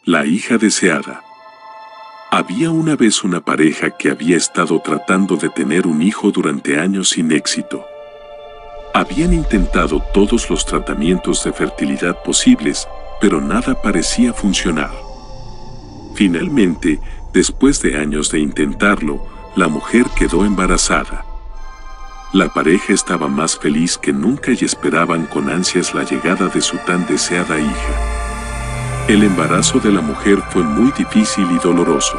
La hija deseada. Había una vez una pareja que había estado tratando de tener un hijo durante años sin éxito. Habían intentado todos los tratamientos de fertilidad posibles, pero nada parecía funcionar. Finalmente, después de años de intentarlo, la mujer quedó embarazada. La pareja estaba más feliz que nunca y esperaban con ansias la llegada de su tan deseada hija. El embarazo de la mujer fue muy difícil y doloroso.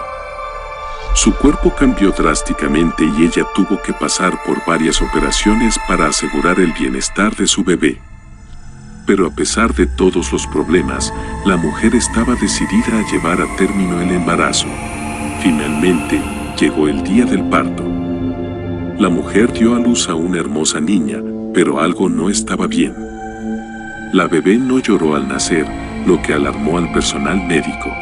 Su cuerpo cambió drásticamente y ella tuvo que pasar por varias operaciones para asegurar el bienestar de su bebé. Pero a pesar de todos los problemas, la mujer estaba decidida a llevar a término el embarazo. Finalmente, llegó el día del parto. La mujer dio a luz a una hermosa niña, pero algo no estaba bien. La bebé no lloró al nacer, lo que alarmó al personal médico.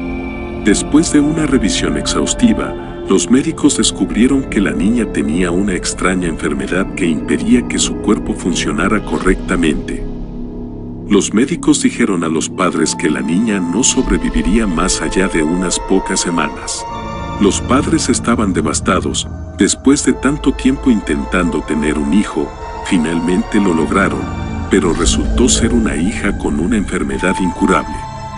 Después de una revisión exhaustiva, los médicos descubrieron que la niña tenía una extraña enfermedad que impedía que su cuerpo funcionara correctamente. Los médicos dijeron a los padres que la niña no sobreviviría más allá de unas pocas semanas. Los padres estaban devastados. Después de tanto tiempo intentando tener un hijo, finalmente lo lograron, pero resultó ser una hija con una enfermedad incurable.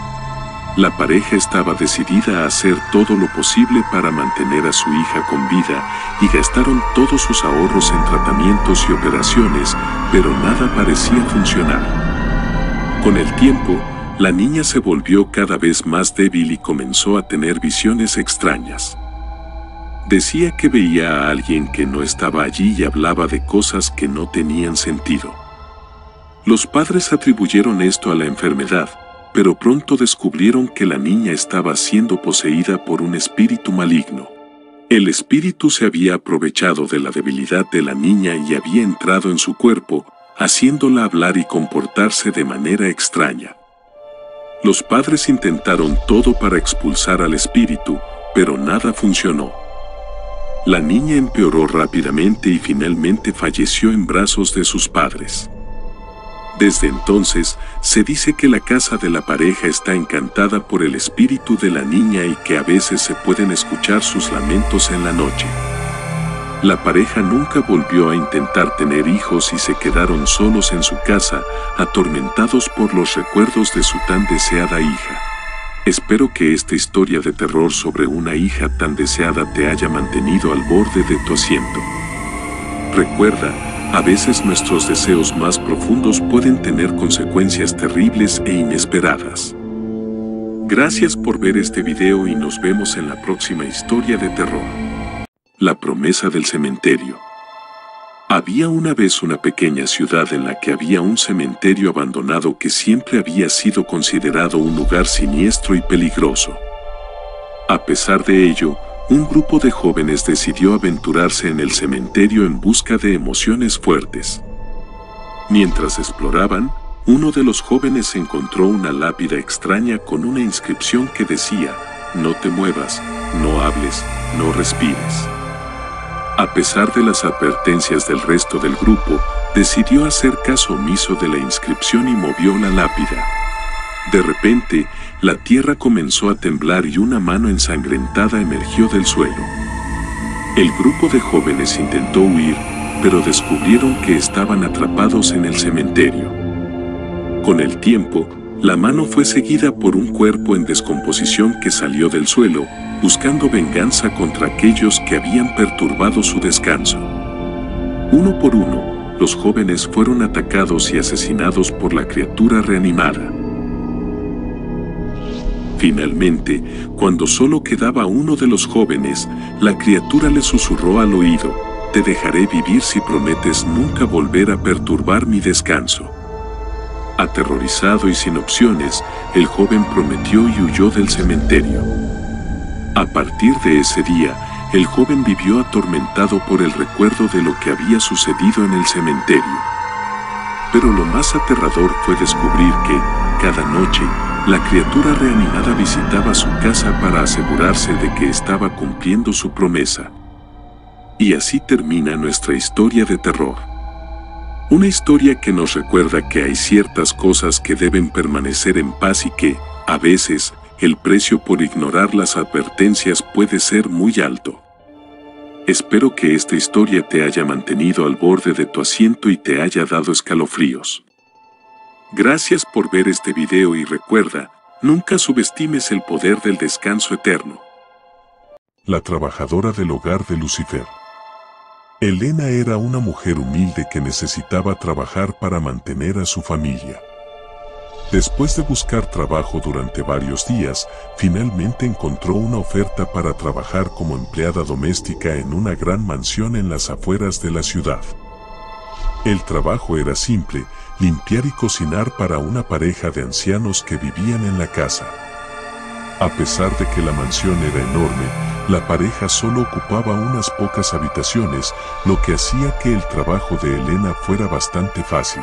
La pareja estaba decidida a hacer todo lo posible para mantener a su hija con vida y gastaron todos sus ahorros en tratamientos y operaciones, pero nada parecía funcionar. Con el tiempo, la niña se volvió cada vez más débil y comenzó a tener visiones extrañas. Decía que veía a alguien que no estaba allí y hablaba de cosas que no tenían sentido. Los padres atribuyeron esto a la enfermedad, pero pronto descubrieron que la niña estaba siendo poseída por un espíritu maligno. El espíritu se había aprovechado de la debilidad de la niña y había entrado en su cuerpo, haciéndola hablar y comportarse de manera extraña. Los padres intentaron todo para expulsar al espíritu, pero nada funcionó. La niña empeoró rápidamente y finalmente falleció en brazos de sus padres. Desde entonces, se dice que la casa de la pareja está encantada por el espíritu de la niña y que a veces se pueden escuchar sus lamentos en la noche. La pareja nunca volvió a intentar tener hijos y se quedaron solos en su casa, atormentados por los recuerdos de su tan deseada hija. Espero que esta historia de terror sobre una hija tan deseada te haya mantenido al borde de tu asiento. Recuerda, a veces nuestros deseos más profundos pueden tener consecuencias terribles e inesperadas. Gracias por ver este video y nos vemos en la próxima historia de terror. La promesa del cementerio. Había una vez una pequeña ciudad en la que había un cementerio abandonado que siempre había sido considerado un lugar siniestro y peligroso. A pesar de ello, un grupo de jóvenes decidió aventurarse en el cementerio en busca de emociones fuertes. Mientras exploraban, uno de los jóvenes encontró una lápida extraña con una inscripción que decía: "No te muevas, no hables, no respires". A pesar de las advertencias del resto del grupo, decidió hacer caso omiso de la inscripción y movió la lápida. De repente, la tierra comenzó a temblar y una mano ensangrentada emergió del suelo. El grupo de jóvenes intentó huir, pero descubrieron que estaban atrapados en el cementerio. Con el tiempo, la mano fue seguida por un cuerpo en descomposición que salió del suelo, buscando venganza contra aquellos que habían perturbado su descanso. Uno por uno, los jóvenes fueron atacados y asesinados por la criatura reanimada. Finalmente, cuando solo quedaba uno de los jóvenes, la criatura le susurró al oído: "Te dejaré vivir si prometes nunca volver a perturbar mi descanso". Aterrorizado y sin opciones, el joven prometió y huyó del cementerio. A partir de ese día, el joven vivió atormentado por el recuerdo de lo que había sucedido en el cementerio. Pero lo más aterrador fue descubrir que, cada noche, la criatura reanimada visitaba su casa para asegurarse de que estaba cumpliendo su promesa. Y así termina nuestra historia de terror. Una historia que nos recuerda que hay ciertas cosas que deben permanecer en paz y que, a veces, el precio por ignorar las advertencias puede ser muy alto. Espero que esta historia te haya mantenido al borde de tu asiento y te haya dado escalofríos. Gracias por ver este video y recuerda, nunca subestimes el poder del descanso eterno. La trabajadora del hogar de Lucifer. Elena era una mujer humilde que necesitaba trabajar para mantener a su familia. Después de buscar trabajo durante varios días, finalmente encontró una oferta para trabajar como empleada doméstica en una gran mansión en las afueras de la ciudad. El trabajo era simple, limpiar y cocinar para una pareja de ancianos que vivían en la casa. A pesar de que la mansión era enorme, la pareja solo ocupaba unas pocas habitaciones, lo que hacía que el trabajo de Elena fuera bastante fácil.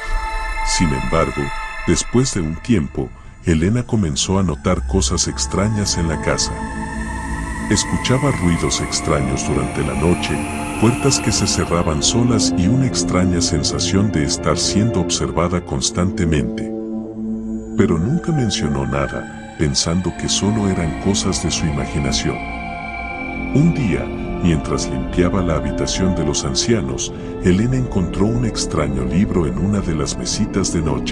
Sin embargo, después de un tiempo, Elena comenzó a notar cosas extrañas en la casa. Escuchaba ruidos extraños durante la noche, puertas que se cerraban solas y una extraña sensación de estar siendo observada constantemente. Pero nunca mencionó nada, pensando que solo eran cosas de su imaginación. Un día, mientras limpiaba la habitación de los ancianos, Elena encontró un extraño libro en una de las mesitas de noche.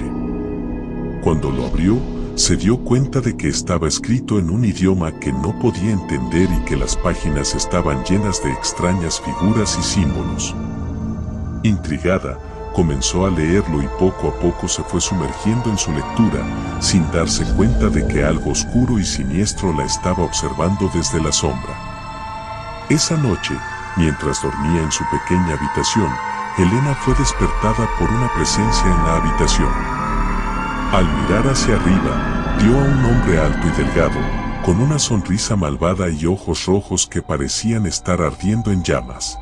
Cuando lo abrió, se dio cuenta de que estaba escrito en un idioma que no podía entender y que las páginas estaban llenas de extrañas figuras y símbolos. Intrigada, comenzó a leerlo y poco a poco se fue sumergiendo en su lectura, sin darse cuenta de que algo oscuro y siniestro la estaba observando desde la sombra. Esa noche, mientras dormía en su pequeña habitación, Elena fue despertada por una presencia en la habitación. Al mirar hacia arriba, vio a un hombre alto y delgado, con una sonrisa malvada y ojos rojos que parecían estar ardiendo en llamas.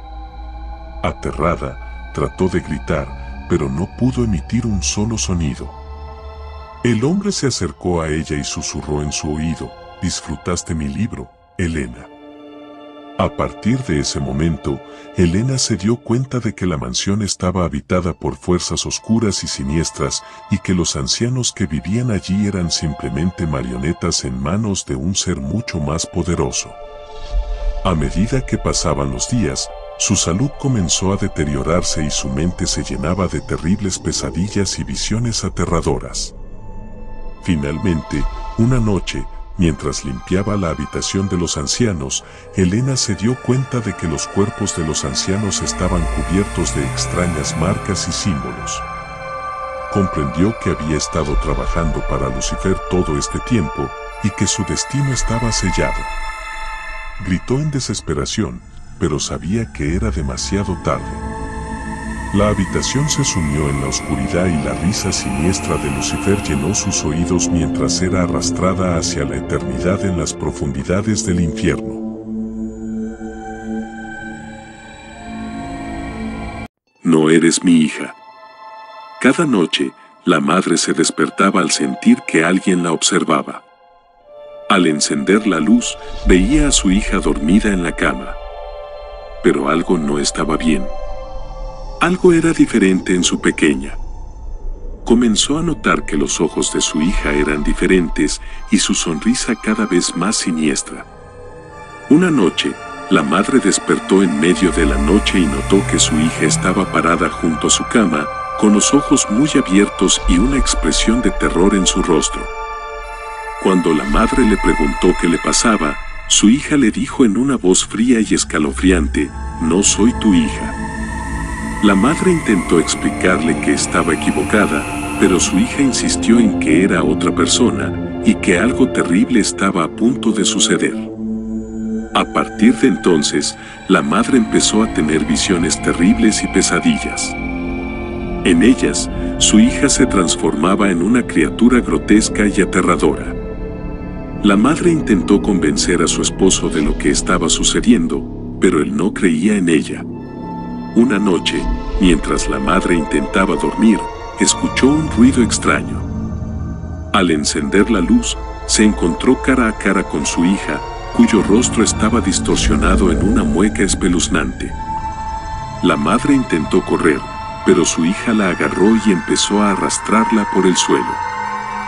Aterrada, trató de gritar, pero no pudo emitir un solo sonido. El hombre se acercó a ella y susurró en su oído: «¿Disfrutaste mi libro, Elena?». A partir de ese momento, Elena se dio cuenta de que la mansión estaba habitada por fuerzas oscuras y siniestras y que los ancianos que vivían allí eran simplemente marionetas en manos de un ser mucho más poderoso. A medida que pasaban los días, su salud comenzó a deteriorarse y su mente se llenaba de terribles pesadillas y visiones aterradoras. Finalmente, una noche, mientras limpiaba la habitación de los ancianos, Elena se dio cuenta de que los cuerpos de los ancianos estaban cubiertos de extrañas marcas y símbolos. Comprendió que había estado trabajando para Lucifer todo este tiempo y que su destino estaba sellado. Gritó en desesperación, pero sabía que era demasiado tarde. La habitación se sumió en la oscuridad y la risa siniestra de Lucifer llenó sus oídos mientras era arrastrada hacia la eternidad en las profundidades del infierno. No eres mi hija. Cada noche, la madre se despertaba al sentir que alguien la observaba. Al encender la luz, veía a su hija dormida en la cama. Pero algo no estaba bien. Algo era diferente en su pequeña. Comenzó a notar que los ojos de su hija eran diferentes y su sonrisa cada vez más siniestra. Una noche, la madre despertó en medio de la noche y notó que su hija estaba parada junto a su cama, con los ojos muy abiertos y una expresión de terror en su rostro. Cuando la madre le preguntó qué le pasaba, su hija le dijo en una voz fría y escalofriante: «No soy tu hija». La madre intentó explicarle que estaba equivocada, pero su hija insistió en que era otra persona y que algo terrible estaba a punto de suceder. A partir de entonces, la madre empezó a tener visiones terribles y pesadillas. En ellas, su hija se transformaba en una criatura grotesca y aterradora. La madre intentó convencer a su esposo de lo que estaba sucediendo, pero él no creía en ella. Una noche, mientras la madre intentaba dormir, escuchó un ruido extraño. Al encender la luz, se encontró cara a cara con su hija, cuyo rostro estaba distorsionado en una mueca espeluznante. La madre intentó correr, pero su hija la agarró y empezó a arrastrarla por el suelo.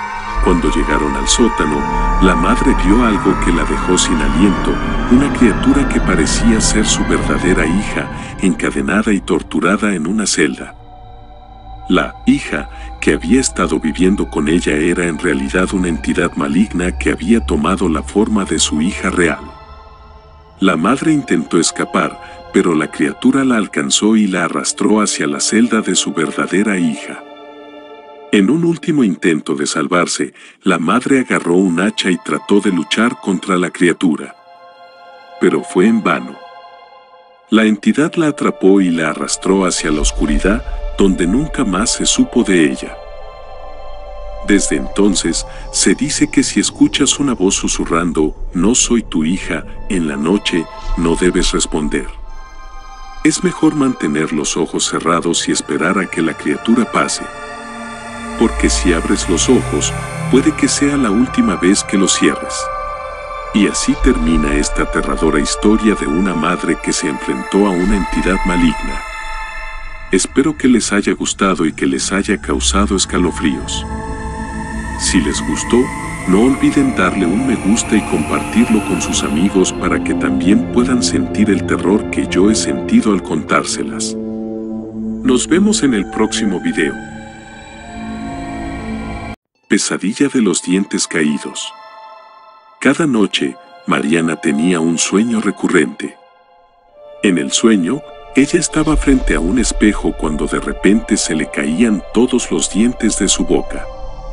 Cuando llegaron al sótano, la madre vio algo que la dejó sin aliento, una criatura que parecía ser su verdadera hija, encadenada y torturada en una celda. La hija que había estado viviendo con ella era en realidad una entidad maligna que había tomado la forma de su hija real. La madre intentó escapar, pero la criatura la alcanzó y la arrastró hacia la celda de su verdadera hija. En un último intento de salvarse, la madre agarró un hacha y trató de luchar contra la criatura. Pero fue en vano. La entidad la atrapó y la arrastró hacia la oscuridad, donde nunca más se supo de ella. Desde entonces, se dice que si escuchas una voz susurrando, "No soy tu hija", en la noche, no debes responder. Es mejor mantener los ojos cerrados y esperar a que la criatura pase. Porque si abres los ojos, puede que sea la última vez que los cierres. Y así termina esta aterradora historia de una madre que se enfrentó a una entidad maligna. Espero que les haya gustado y que les haya causado escalofríos. Si les gustó, no olviden darle un me gusta y compartirlo con sus amigos para que también puedan sentir el terror que yo he sentido al contárselas. Nos vemos en el próximo video. Pesadilla de los dientes caídos. Cada noche, Mariana tenía un sueño recurrente. En el sueño, ella estaba frente a un espejo cuando de repente se le caían todos los dientes de su boca.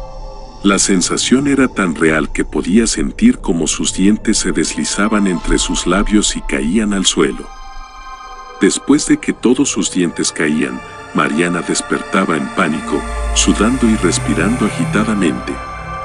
La sensación era tan real que podía sentir como sus dientes se deslizaban entre sus labios y caían al suelo. Después de que todos sus dientes caían, Mariana despertaba en pánico, sudando y respirando agitadamente.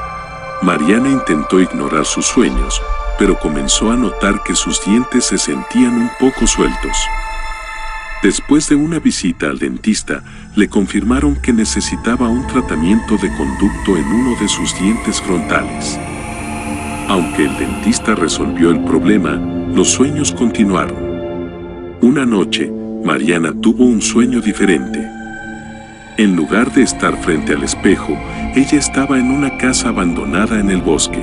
Mariana intentó ignorar sus sueños, pero comenzó a notar que sus dientes se sentían un poco sueltos. Después de una visita al dentista, le confirmaron que necesitaba un tratamiento de conducto en uno de sus dientes frontales. Aunque el dentista resolvió el problema, los sueños continuaron. Una noche, Mariana tuvo un sueño diferente. En lugar de estar frente al espejo, ella estaba en una casa abandonada en el bosque.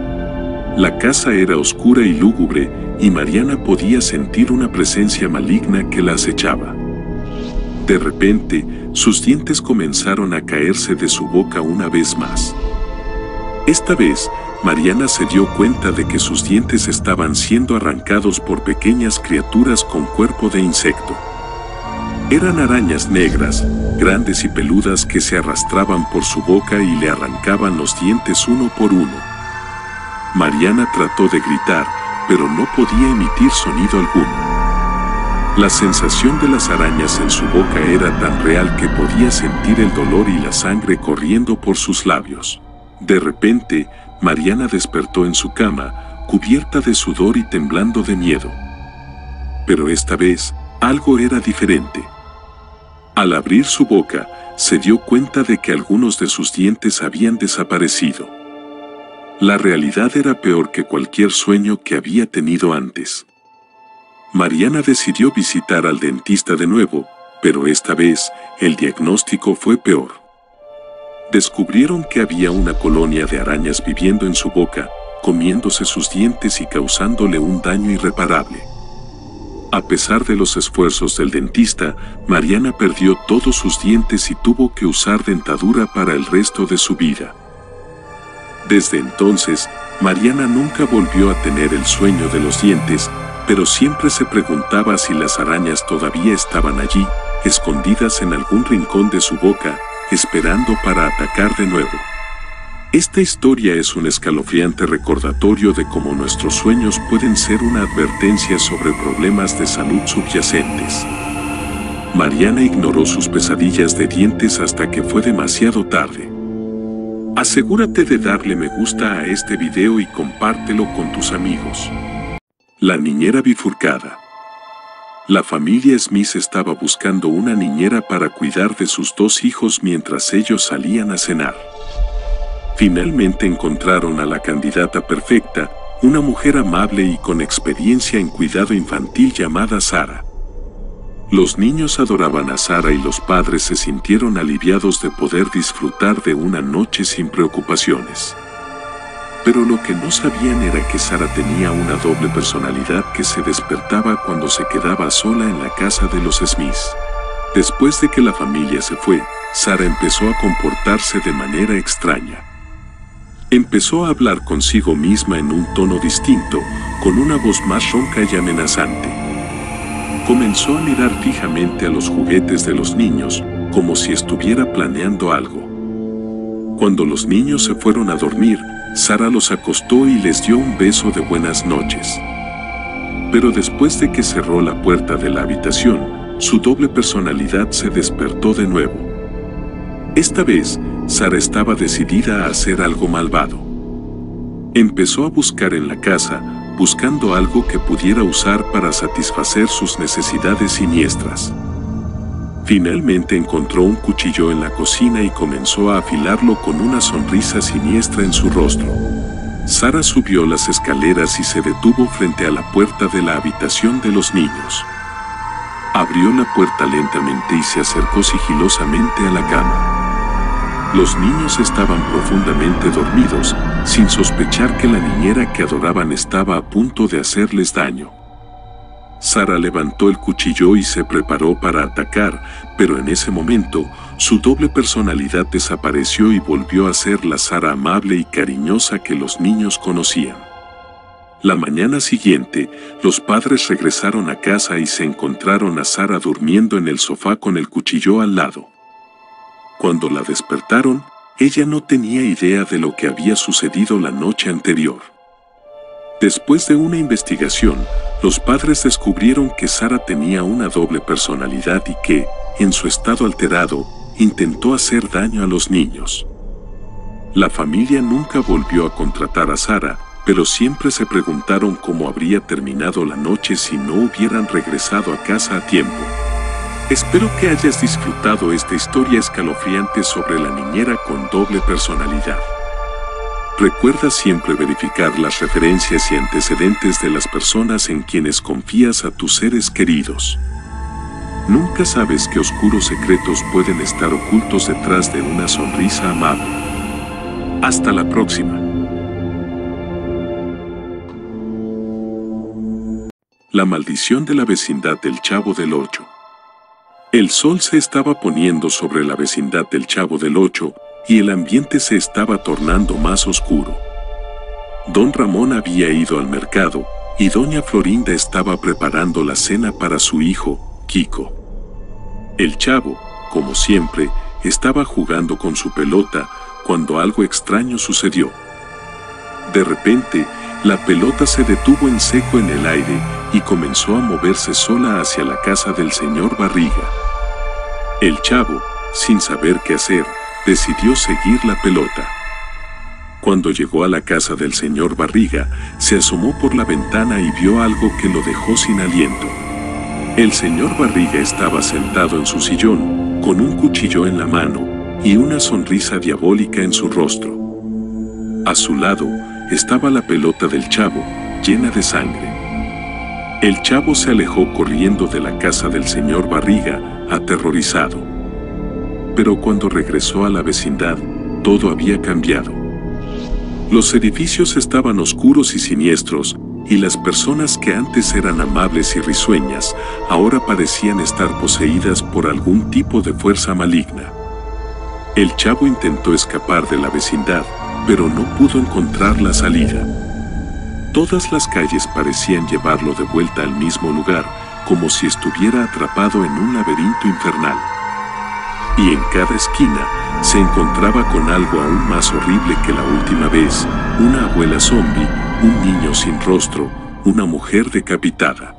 La casa era oscura y lúgubre, y Mariana podía sentir una presencia maligna que la acechaba. De repente, sus dientes comenzaron a caerse de su boca una vez más. Esta vez, Mariana se dio cuenta de que sus dientes estaban siendo arrancados por pequeñas criaturas con cuerpo de insecto. Eran arañas negras, grandes y peludas que se arrastraban por su boca y le arrancaban los dientes uno por uno. Mariana trató de gritar, pero no podía emitir sonido alguno. La sensación de las arañas en su boca era tan real que podía sentir el dolor y la sangre corriendo por sus labios. De repente, Mariana despertó en su cama, cubierta de sudor y temblando de miedo. Pero esta vez, algo era diferente. Al abrir su boca, se dio cuenta de que algunos de sus dientes habían desaparecido. La realidad era peor que cualquier sueño que había tenido antes. Mariana decidió visitar al dentista de nuevo, pero esta vez, el diagnóstico fue peor. Descubrieron que había una colonia de arañas viviendo en su boca, comiéndose sus dientes y causándole un daño irreparable. A pesar de los esfuerzos del dentista, Mariana perdió todos sus dientes y tuvo que usar dentadura para el resto de su vida. Desde entonces, Mariana nunca volvió a tener el sueño de los dientes, pero siempre se preguntaba si las arañas todavía estaban allí, escondidas en algún rincón de su boca, esperando para atacar de nuevo. Esta historia es un escalofriante recordatorio de cómo nuestros sueños pueden ser una advertencia sobre problemas de salud subyacentes. Mariana ignoró sus pesadillas de dientes hasta que fue demasiado tarde. Asegúrate de darle me gusta a este video y compártelo con tus amigos. La niñera bifurcada. La familia Smith estaba buscando una niñera para cuidar de sus dos hijos mientras ellos salían a cenar. Finalmente encontraron a la candidata perfecta, una mujer amable y con experiencia en cuidado infantil llamada Sara. Los niños adoraban a Sara y los padres se sintieron aliviados de poder disfrutar de una noche sin preocupaciones. Pero lo que no sabían era que Sara tenía una doble personalidad que se despertaba cuando se quedaba sola en la casa de los Smiths. Después de que la familia se fue, Sara empezó a comportarse de manera extraña. Empezó a hablar consigo misma en un tono distinto, con una voz más ronca y amenazante. Comenzó a mirar fijamente a los juguetes de los niños, como si estuviera planeando algo. Cuando los niños se fueron a dormir, Sara los acostó y les dio un beso de buenas noches. Pero después de que cerró la puerta de la habitación, su doble personalidad se despertó de nuevo. Esta vez, Sara estaba decidida a hacer algo malvado. Empezó a buscar en la casa, buscando algo que pudiera usar para satisfacer sus necesidades siniestras. Finalmente encontró un cuchillo en la cocina y comenzó a afilarlo con una sonrisa siniestra en su rostro. Sara subió las escaleras y se detuvo frente a la puerta de la habitación de los niños. Abrió la puerta lentamente y se acercó sigilosamente a la cama. Los niños estaban profundamente dormidos, sin sospechar que la niñera que adoraban estaba a punto de hacerles daño. Sara levantó el cuchillo y se preparó para atacar, pero en ese momento, su doble personalidad desapareció y volvió a ser la Sara amable y cariñosa que los niños conocían. La mañana siguiente, los padres regresaron a casa y se encontraron a Sara durmiendo en el sofá con el cuchillo al lado. Cuando la despertaron, ella no tenía idea de lo que había sucedido la noche anterior. Después de una investigación, los padres descubrieron que Sara tenía una doble personalidad y que, en su estado alterado, intentó hacer daño a los niños. La familia nunca volvió a contratar a Sara, pero siempre se preguntaron cómo habría terminado la noche si no hubieran regresado a casa a tiempo. Espero que hayas disfrutado esta historia escalofriante sobre la niñera con doble personalidad. Recuerda siempre verificar las referencias y antecedentes de las personas en quienes confías a tus seres queridos. Nunca sabes qué oscuros secretos pueden estar ocultos detrás de una sonrisa amable. Hasta la próxima. La maldición de la vecindad del Chavo del Ocho. El sol se estaba poniendo sobre la vecindad del Chavo del Ocho y el ambiente se estaba tornando más oscuro. Don Ramón había ido al mercado y doña Florinda estaba preparando la cena para su hijo, Kiko. El Chavo, como siempre, estaba jugando con su pelota cuando algo extraño sucedió. De repente, la pelota se detuvo en seco en el aire y comenzó a moverse sola hacia la casa del señor Barriga. El Chavo, sin saber qué hacer, decidió seguir la pelota. Cuando llegó a la casa del señor Barriga, se asomó por la ventana y vio algo que lo dejó sin aliento. El señor Barriga estaba sentado en su sillón, con un cuchillo en la mano y una sonrisa diabólica en su rostro. A su lado estaba la pelota del Chavo, llena de sangre. El Chavo se alejó corriendo de la casa del señor Barriga, aterrorizado. Pero cuando regresó a la vecindad, todo había cambiado. Los edificios estaban oscuros y siniestros, y las personas que antes eran amables y risueñas, ahora parecían estar poseídas por algún tipo de fuerza maligna. El Chavo intentó escapar de la vecindad, pero no pudo encontrar la salida. Todas las calles parecían llevarlo de vuelta al mismo lugar, como si estuviera atrapado en un laberinto infernal. Y en cada esquina se encontraba con algo aún más horrible que la última vez: una abuela zombie, un niño sin rostro, una mujer decapitada.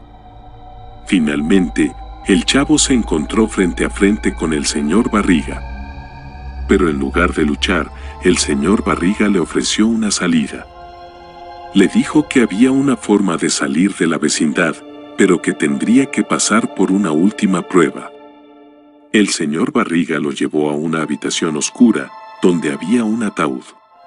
Finalmente, el Chavo se encontró frente a frente con el señor Barriga. Pero en lugar de luchar, el señor Barriga le ofreció una salida. Le dijo que había una forma de salir de la vecindad, pero que tendría que pasar por una última prueba. El señor Barriga lo llevó a una habitación oscura, donde había un ataúd.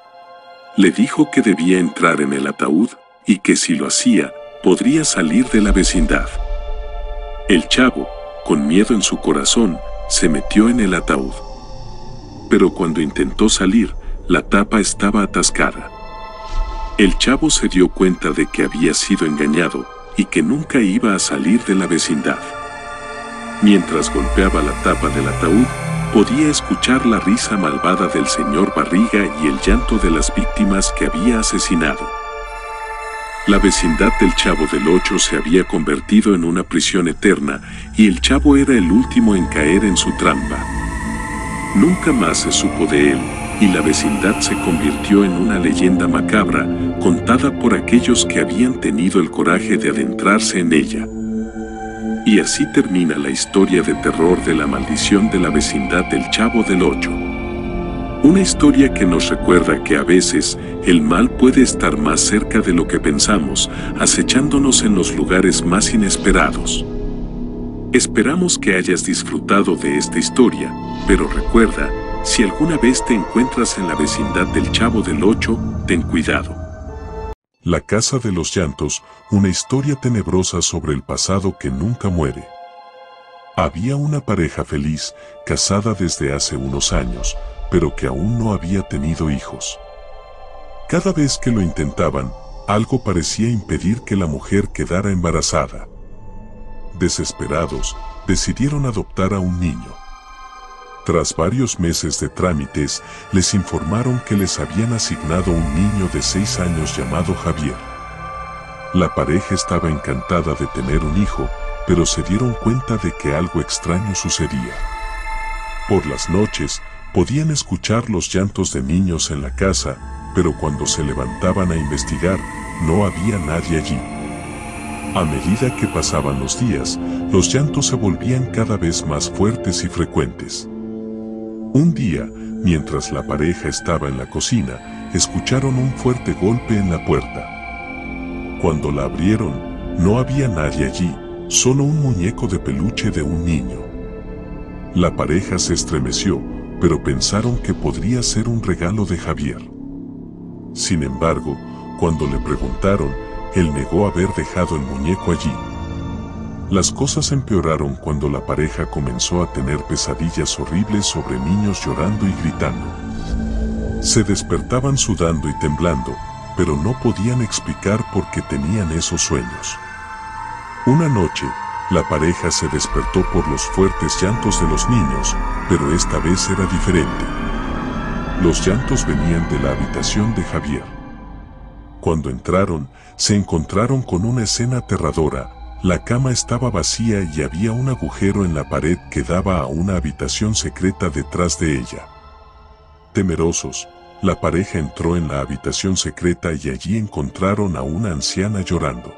Le dijo que debía entrar en el ataúd, y que si lo hacía, podría salir de la vecindad. El Chavo, con miedo en su corazón, se metió en el ataúd. Pero cuando intentó salir, la tapa estaba atascada. El chavo se dio cuenta de que había sido engañado y que nunca iba a salir de la vecindad. Mientras golpeaba la tapa del ataúd, podía escuchar la risa malvada del señor Barriga y el llanto de las víctimas que había asesinado. La vecindad del Chavo del Ocho se había convertido en una prisión eterna y el Chavo era el último en caer en su trampa. Nunca más se supo de él y la vecindad se convirtió en una leyenda macabra contada por aquellos que habían tenido el coraje de adentrarse en ella. Y así termina la historia de terror de la maldición de la vecindad del Chavo del Ocho. Una historia que nos recuerda que a veces el mal puede estar más cerca de lo que pensamos, acechándonos en los lugares más inesperados. Esperamos que hayas disfrutado de esta historia, pero recuerda, si alguna vez te encuentras en la vecindad del Chavo del Ocho, ten cuidado. La Casa de los Llantos, una historia tenebrosa sobre el pasado que nunca muere. Había una pareja feliz, casada desde hace unos años, pero que aún no había tenido hijos. Cada vez que lo intentaban, algo parecía impedir que la mujer quedara embarazada. Desesperados, decidieron adoptar a un niño. Tras varios meses de trámites, les informaron que les habían asignado un niño de 6 años llamado Javier. La pareja estaba encantada de tener un hijo, pero se dieron cuenta de que algo extraño sucedía. Por las noches, podían escuchar los llantos de niños en la casa, pero cuando se levantaban a investigar, no había nadie allí. A medida que pasaban los días, los llantos se volvían cada vez más fuertes y frecuentes. Un día, mientras la pareja estaba en la cocina, escucharon un fuerte golpe en la puerta. Cuando la abrieron, no había nadie allí, solo un muñeco de peluche de un niño. La pareja se estremeció, pero pensaron que podría ser un regalo de Javier. Sin embargo, cuando le preguntaron, él negó haber dejado el muñeco allí. Las cosas empeoraron cuando la pareja comenzó a tener pesadillas horribles sobre niños llorando y gritando. Se despertaban sudando y temblando, pero no podían explicar por qué tenían esos sueños. Una noche, la pareja se despertó por los fuertes llantos de los niños, pero esta vez era diferente. Los llantos venían de la habitación de Javier. Cuando entraron, se encontraron con una escena aterradora. La cama estaba vacía y había un agujero en la pared que daba a una habitación secreta detrás de ella. Temerosos, la pareja entró en la habitación secreta y allí encontraron a una anciana llorando.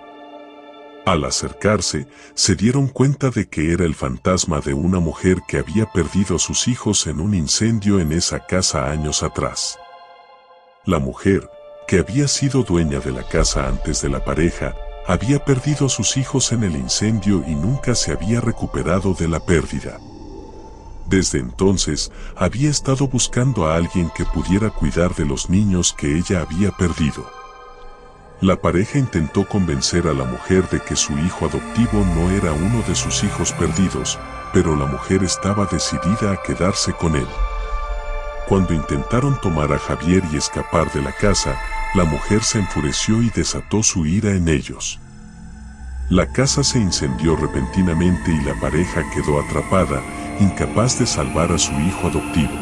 Al acercarse, se dieron cuenta de que era el fantasma de una mujer que había perdido a sus hijos en un incendio en esa casa años atrás. La mujer, que había sido dueña de la casa antes de la pareja, había perdido a sus hijos en el incendio y nunca se había recuperado de la pérdida. Desde entonces, había estado buscando a alguien que pudiera cuidar de los niños que ella había perdido. La pareja intentó convencer a la mujer de que su hijo adoptivo no era uno de sus hijos perdidos, pero la mujer estaba decidida a quedarse con él. Cuando intentaron tomar a Javier y escapar de la casa, la mujer se enfureció y desató su ira en ellos. La casa se incendió repentinamente y la pareja quedó atrapada, incapaz de salvar a su hijo adoptivo.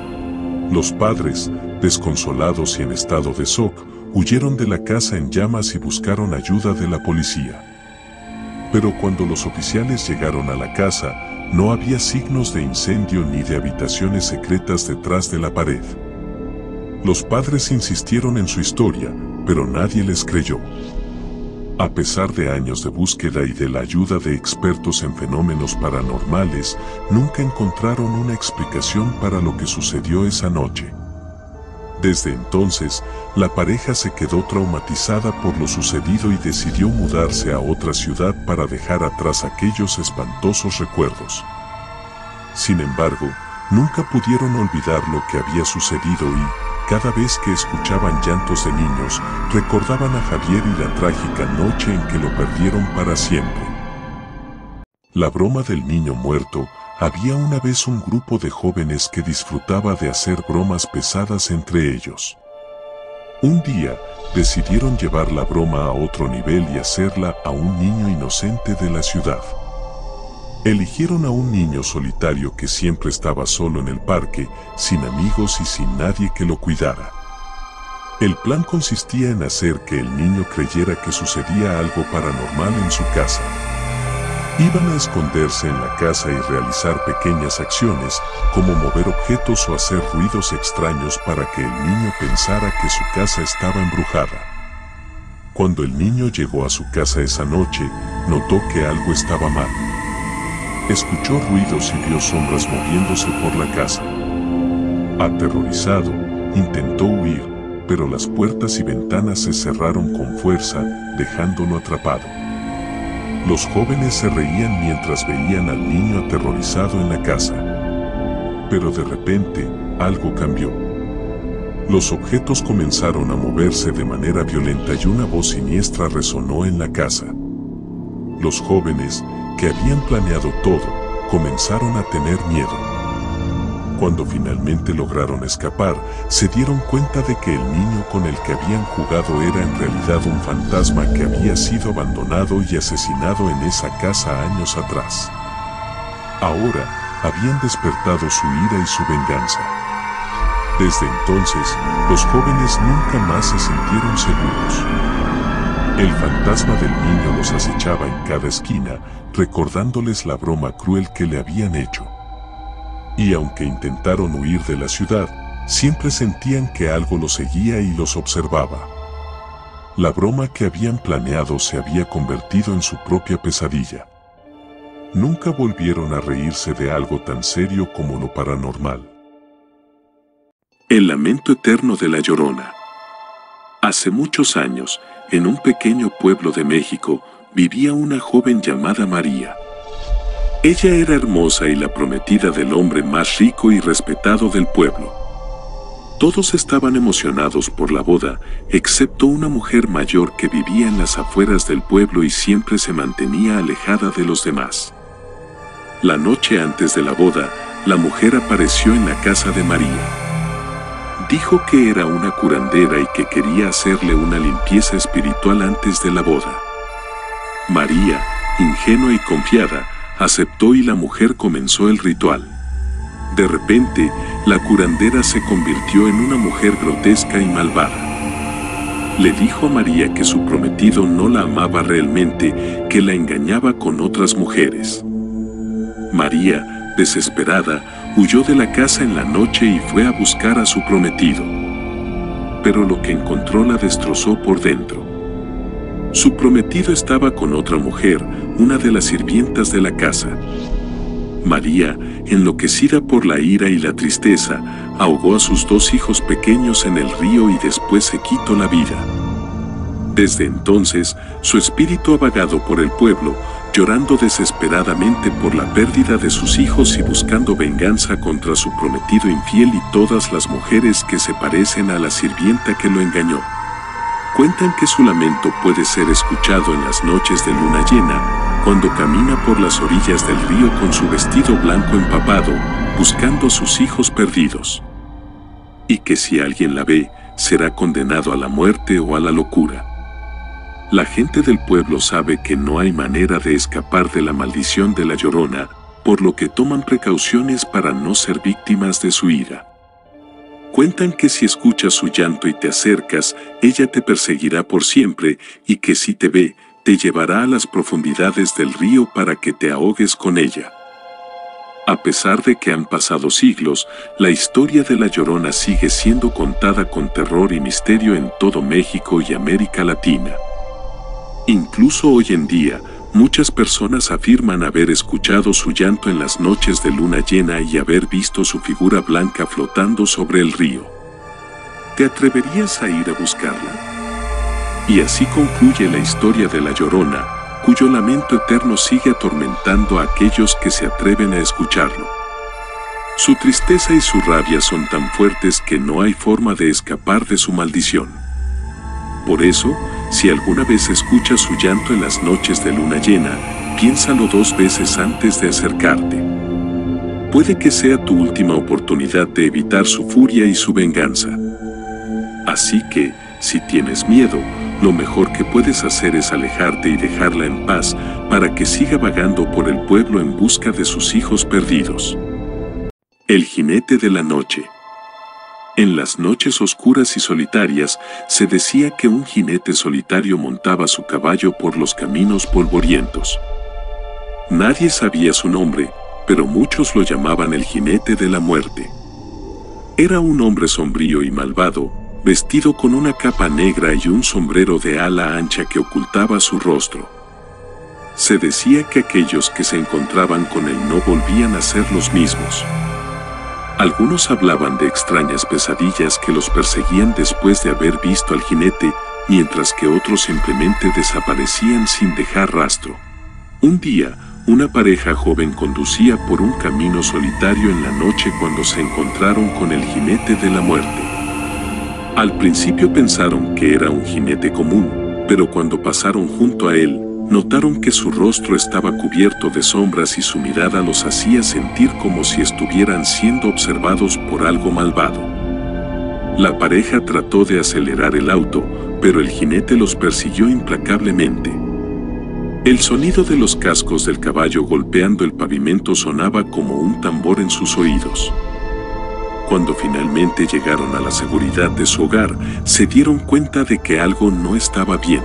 Los padres, desconsolados y en estado de shock, huyeron de la casa en llamas y buscaron ayuda de la policía. Pero cuando los oficiales llegaron a la casa, no había signos de incendio ni de habitaciones secretas detrás de la pared. Los padres insistieron en su historia, pero nadie les creyó. A pesar de años de búsqueda y de la ayuda de expertos en fenómenos paranormales, nunca encontraron una explicación para lo que sucedió esa noche. Desde entonces, la pareja se quedó traumatizada por lo sucedido y decidió mudarse a otra ciudad para dejar atrás aquellos espantosos recuerdos. Sin embargo, nunca pudieron olvidar lo que había sucedido y, cada vez que escuchaban llantos de niños, recordaban a Javier y la trágica noche en que lo perdieron para siempre. La broma del niño muerto. Había una vez un grupo de jóvenes que disfrutaba de hacer bromas pesadas entre ellos. Un día, decidieron llevar la broma a otro nivel y hacerla a un niño inocente de la ciudad. Eligieron a un niño solitario que siempre estaba solo en el parque, sin amigos y sin nadie que lo cuidara. El plan consistía en hacer que el niño creyera que sucedía algo paranormal en su casa. Iban a esconderse en la casa y realizar pequeñas acciones, como mover objetos o hacer ruidos extraños para que el niño pensara que su casa estaba embrujada. Cuando el niño llegó a su casa esa noche, notó que algo estaba mal. Escuchó ruidos y vio sombras moviéndose por la casa. Aterrorizado, intentó huir, pero las puertas y ventanas se cerraron con fuerza, dejándolo atrapado. Los jóvenes se reían mientras veían al niño aterrorizado en la casa. Pero de repente, algo cambió. Los objetos comenzaron a moverse de manera violenta y una voz siniestra resonó en la casa. Los jóvenes, que habían planeado todo, comenzaron a tener miedo. Cuando finalmente lograron escapar, se dieron cuenta de que el niño con el que habían jugado era en realidad un fantasma que había sido abandonado y asesinado en esa casa años atrás. Ahora, habían despertado su ira y su venganza. Desde entonces, los jóvenes nunca más se sintieron seguros. El fantasma del niño los acechaba en cada esquina, recordándoles la broma cruel que le habían hecho. Y aunque intentaron huir de la ciudad, siempre sentían que algo los seguía y los observaba. La broma que habían planeado se había convertido en su propia pesadilla. Nunca volvieron a reírse de algo tan serio como lo paranormal. El lamento eterno de la Llorona. Hace muchos años, en un pequeño pueblo de México, vivía una joven llamada María. Ella era hermosa y la prometida del hombre más rico y respetado del pueblo. Todos estaban emocionados por la boda, excepto una mujer mayor que vivía en las afueras del pueblo y siempre se mantenía alejada de los demás. La noche antes de la boda, la mujer apareció en la casa de María. Dijo que era una curandera y que quería hacerle una limpieza espiritual antes de la boda. María, ingenua y confiada, aceptó y la mujer comenzó el ritual. De repente, la curandera se convirtió en una mujer grotesca y malvada. Le dijo a María que su prometido no la amaba realmente, que la engañaba con otras mujeres. María, desesperada, huyó de la casa en la noche y fue a buscar a su prometido. Pero lo que encontró la destrozó por dentro. Su prometido estaba con otra mujer, una de las sirvientas de la casa. María, enloquecida por la ira y la tristeza, ahogó a sus 2 hijos pequeños en el río y después se quitó la vida. Desde entonces, su espíritu ha vagado por el pueblo, llorando desesperadamente por la pérdida de sus hijos y buscando venganza contra su prometido infiel y todas las mujeres que se parecen a la sirvienta que lo engañó. Cuentan que su lamento puede ser escuchado en las noches de luna llena, cuando camina por las orillas del río con su vestido blanco empapado, buscando a sus hijos perdidos. Y que si alguien la ve, será condenado a la muerte o a la locura. La gente del pueblo sabe que no hay manera de escapar de la maldición de la Llorona, por lo que toman precauciones para no ser víctimas de su ira. Cuentan que si escuchas su llanto y te acercas, ella te perseguirá por siempre y que si te ve, te llevará a las profundidades del río para que te ahogues con ella. A pesar de que han pasado siglos, la historia de la Llorona sigue siendo contada con terror y misterio en todo México y América Latina. Incluso hoy en día, muchas personas afirman haber escuchado su llanto en las noches de luna llena y haber visto su figura blanca flotando sobre el río. ¿Te atreverías a ir a buscarla? Y así concluye la historia de la Llorona, cuyo lamento eterno sigue atormentando a aquellos que se atreven a escucharlo. Su tristeza y su rabia son tan fuertes que no hay forma de escapar de su maldición. Por eso, si alguna vez escuchas su llanto en las noches de luna llena, piénsalo 2 veces antes de acercarte. Puede que sea tu última oportunidad de evitar su furia y su venganza. Así que, si tienes miedo, lo mejor que puedes hacer es alejarte y dejarla en paz para que siga vagando por el pueblo en busca de sus hijos perdidos. El jinete de la noche. En las noches oscuras y solitarias, se decía que un jinete solitario montaba su caballo por los caminos polvorientos. Nadie sabía su nombre, pero muchos lo llamaban el jinete de la muerte. Era un hombre sombrío y malvado, vestido con una capa negra y un sombrero de ala ancha que ocultaba su rostro. Se decía que aquellos que se encontraban con él no volvían a ser los mismos. Algunos hablaban de extrañas pesadillas que los perseguían después de haber visto al jinete, mientras que otros simplemente desaparecían sin dejar rastro. Un día, una pareja joven conducía por un camino solitario en la noche cuando se encontraron con el jinete de la muerte. Al principio pensaron que era un jinete común, pero cuando pasaron junto a él, notaron que su rostro estaba cubierto de sombras y su mirada los hacía sentir como si estuvieran siendo observados por algo malvado. La pareja trató de acelerar el auto, pero el jinete los persiguió implacablemente. El sonido de los cascos del caballo golpeando el pavimento sonaba como un tambor en sus oídos. Cuando finalmente llegaron a la seguridad de su hogar, se dieron cuenta de que algo no estaba bien.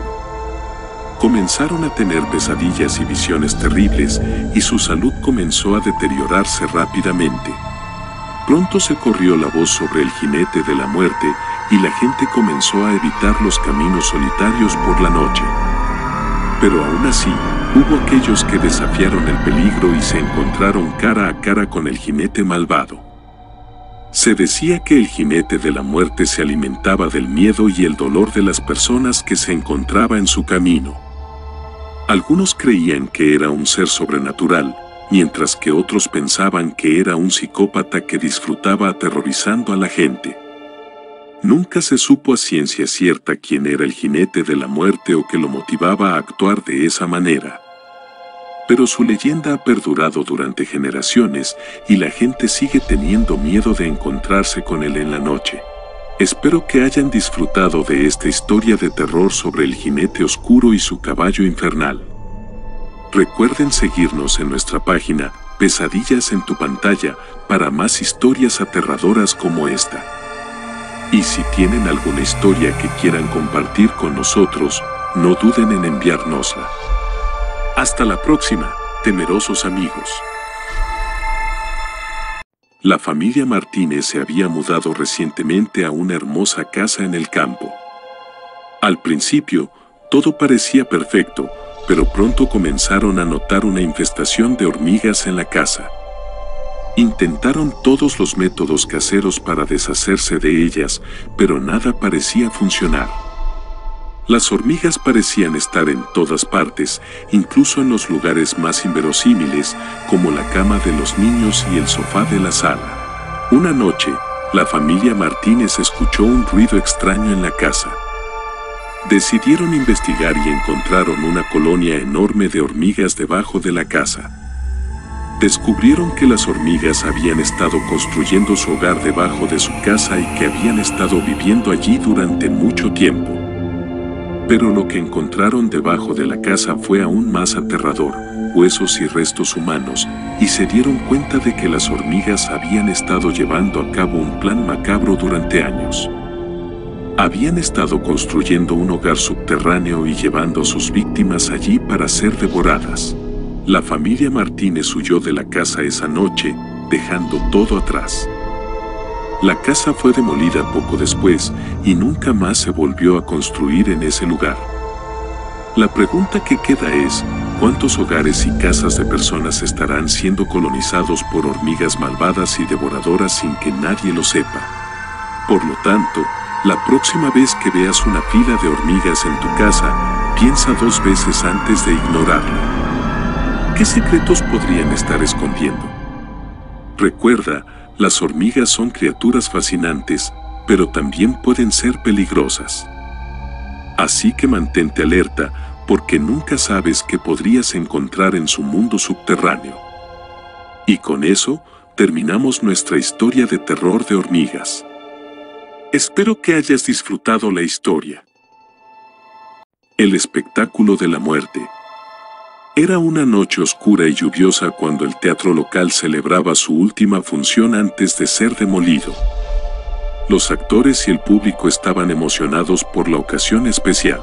Comenzaron a tener pesadillas y visiones terribles, y su salud comenzó a deteriorarse rápidamente. Pronto se corrió la voz sobre el jinete de la muerte, y la gente comenzó a evitar los caminos solitarios por la noche. Pero aún así, hubo aquellos que desafiaron el peligro y se encontraron cara a cara con el jinete malvado. Se decía que el jinete de la muerte se alimentaba del miedo y el dolor de las personas que se encontraba en su camino. Algunos creían que era un ser sobrenatural, mientras que otros pensaban que era un psicópata que disfrutaba aterrorizando a la gente. Nunca se supo a ciencia cierta quién era el jinete de la muerte o qué lo motivaba a actuar de esa manera. Pero su leyenda ha perdurado durante generaciones y la gente sigue teniendo miedo de encontrarse con él en la noche. Espero que hayan disfrutado de esta historia de terror sobre el jinete oscuro y su caballo infernal. Recuerden seguirnos en nuestra página, Pesadillas en tu pantalla, para más historias aterradoras como esta. Y si tienen alguna historia que quieran compartir con nosotros, no duden en enviárnosla. Hasta la próxima, temerosos amigos. La familia Martínez se había mudado recientemente a una hermosa casa en el campo. Al principio, todo parecía perfecto, pero pronto comenzaron a notar una infestación de hormigas en la casa. Intentaron todos los métodos caseros para deshacerse de ellas, pero nada parecía funcionar. Las hormigas parecían estar en todas partes, incluso en los lugares más inverosímiles, como la cama de los niños y el sofá de la sala. Una noche, la familia Martínez escuchó un ruido extraño en la casa. Decidieron investigar y encontraron una colonia enorme de hormigas debajo de la casa. Descubrieron que las hormigas habían estado construyendo su hogar debajo de su casa y que habían estado viviendo allí durante mucho tiempo. Pero lo que encontraron debajo de la casa fue aún más aterrador: huesos y restos humanos, y se dieron cuenta de que las hormigas habían estado llevando a cabo un plan macabro durante años. Habían estado construyendo un hogar subterráneo y llevando a sus víctimas allí para ser devoradas. La familia Martínez huyó de la casa esa noche, dejando todo atrás. La casa fue demolida poco después y nunca más se volvió a construir en ese lugar. La pregunta que queda es: ¿cuántos hogares y casas de personas estarán siendo colonizados por hormigas malvadas y devoradoras sin que nadie lo sepa? Por lo tanto, la próxima vez que veas una fila de hormigas en tu casa, piensa 2 veces antes de ignorarla. ¿Qué secretos podrían estar escondiendo? Recuerda, las hormigas son criaturas fascinantes, pero también pueden ser peligrosas. Así que mantente alerta, porque nunca sabes qué podrías encontrar en su mundo subterráneo. Y con eso, terminamos nuestra historia de terror de hormigas. Espero que hayas disfrutado la historia. El espectáculo de la muerte. Era una noche oscura y lluviosa cuando el teatro local celebraba su última función antes de ser demolido. Los actores y el público estaban emocionados por la ocasión especial.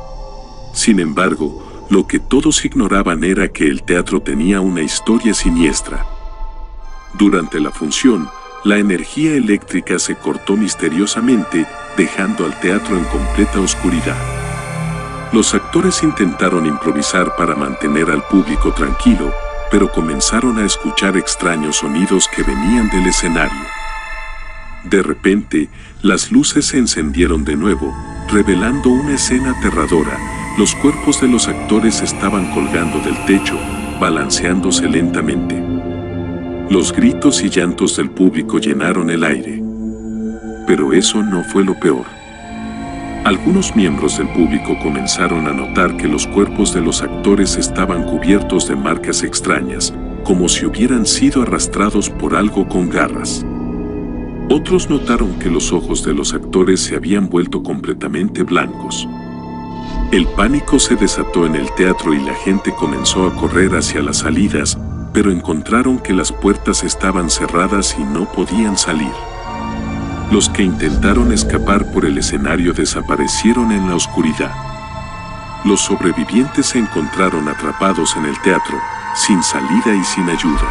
Sin embargo, lo que todos ignoraban era que el teatro tenía una historia siniestra. Durante la función, la energía eléctrica se cortó misteriosamente, dejando al teatro en completa oscuridad. Los actores intentaron improvisar para mantener al público tranquilo, pero comenzaron a escuchar extraños sonidos que venían del escenario. De repente, las luces se encendieron de nuevo, revelando una escena aterradora. Los cuerpos de los actores estaban colgando del techo, balanceándose lentamente. Los gritos y llantos del público llenaron el aire. Pero eso no fue lo peor. Algunos miembros del público comenzaron a notar que los cuerpos de los actores estaban cubiertos de marcas extrañas, como si hubieran sido arrastrados por algo con garras. Otros notaron que los ojos de los actores se habían vuelto completamente blancos. El pánico se desató en el teatro y la gente comenzó a correr hacia las salidas, pero encontraron que las puertas estaban cerradas y no podían salir. Los que intentaron escapar por el escenario desaparecieron en la oscuridad. Los sobrevivientes se encontraron atrapados en el teatro, sin salida y sin ayuda.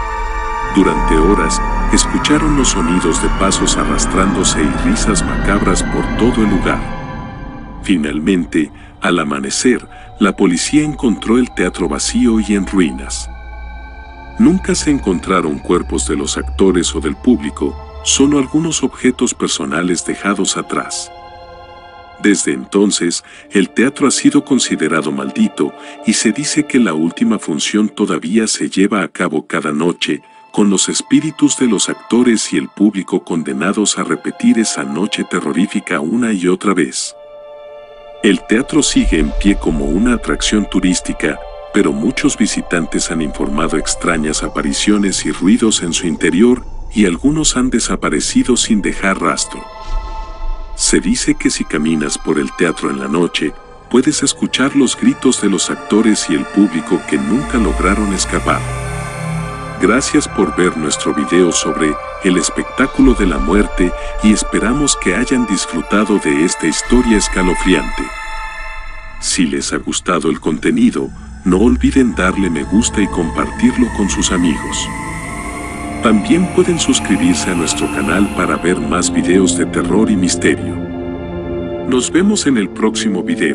Durante horas, escucharon los sonidos de pasos arrastrándose y risas macabras por todo el lugar. Finalmente, al amanecer, la policía encontró el teatro vacío y en ruinas. Nunca se encontraron cuerpos de los actores o del público, solo algunos objetos personales dejados atrás. Desde entonces, el teatro ha sido considerado maldito y se dice que la última función todavía se lleva a cabo cada noche, con los espíritus de los actores y el público condenados a repetir esa noche terrorífica una y otra vez. El teatro sigue en pie como una atracción turística, pero muchos visitantes han informado extrañas apariciones y ruidos en su interior, y algunos han desaparecido sin dejar rastro. Se dice que si caminas por el teatro en la noche, puedes escuchar los gritos de los actores y el público que nunca lograron escapar. Gracias por ver nuestro video sobre el espectáculo de la muerte y esperamos que hayan disfrutado de esta historia escalofriante. Si les ha gustado el contenido, no olviden darle me gusta y compartirlo con sus amigos. También pueden suscribirse a nuestro canal para ver más videos de terror y misterio. Nos vemos en el próximo video.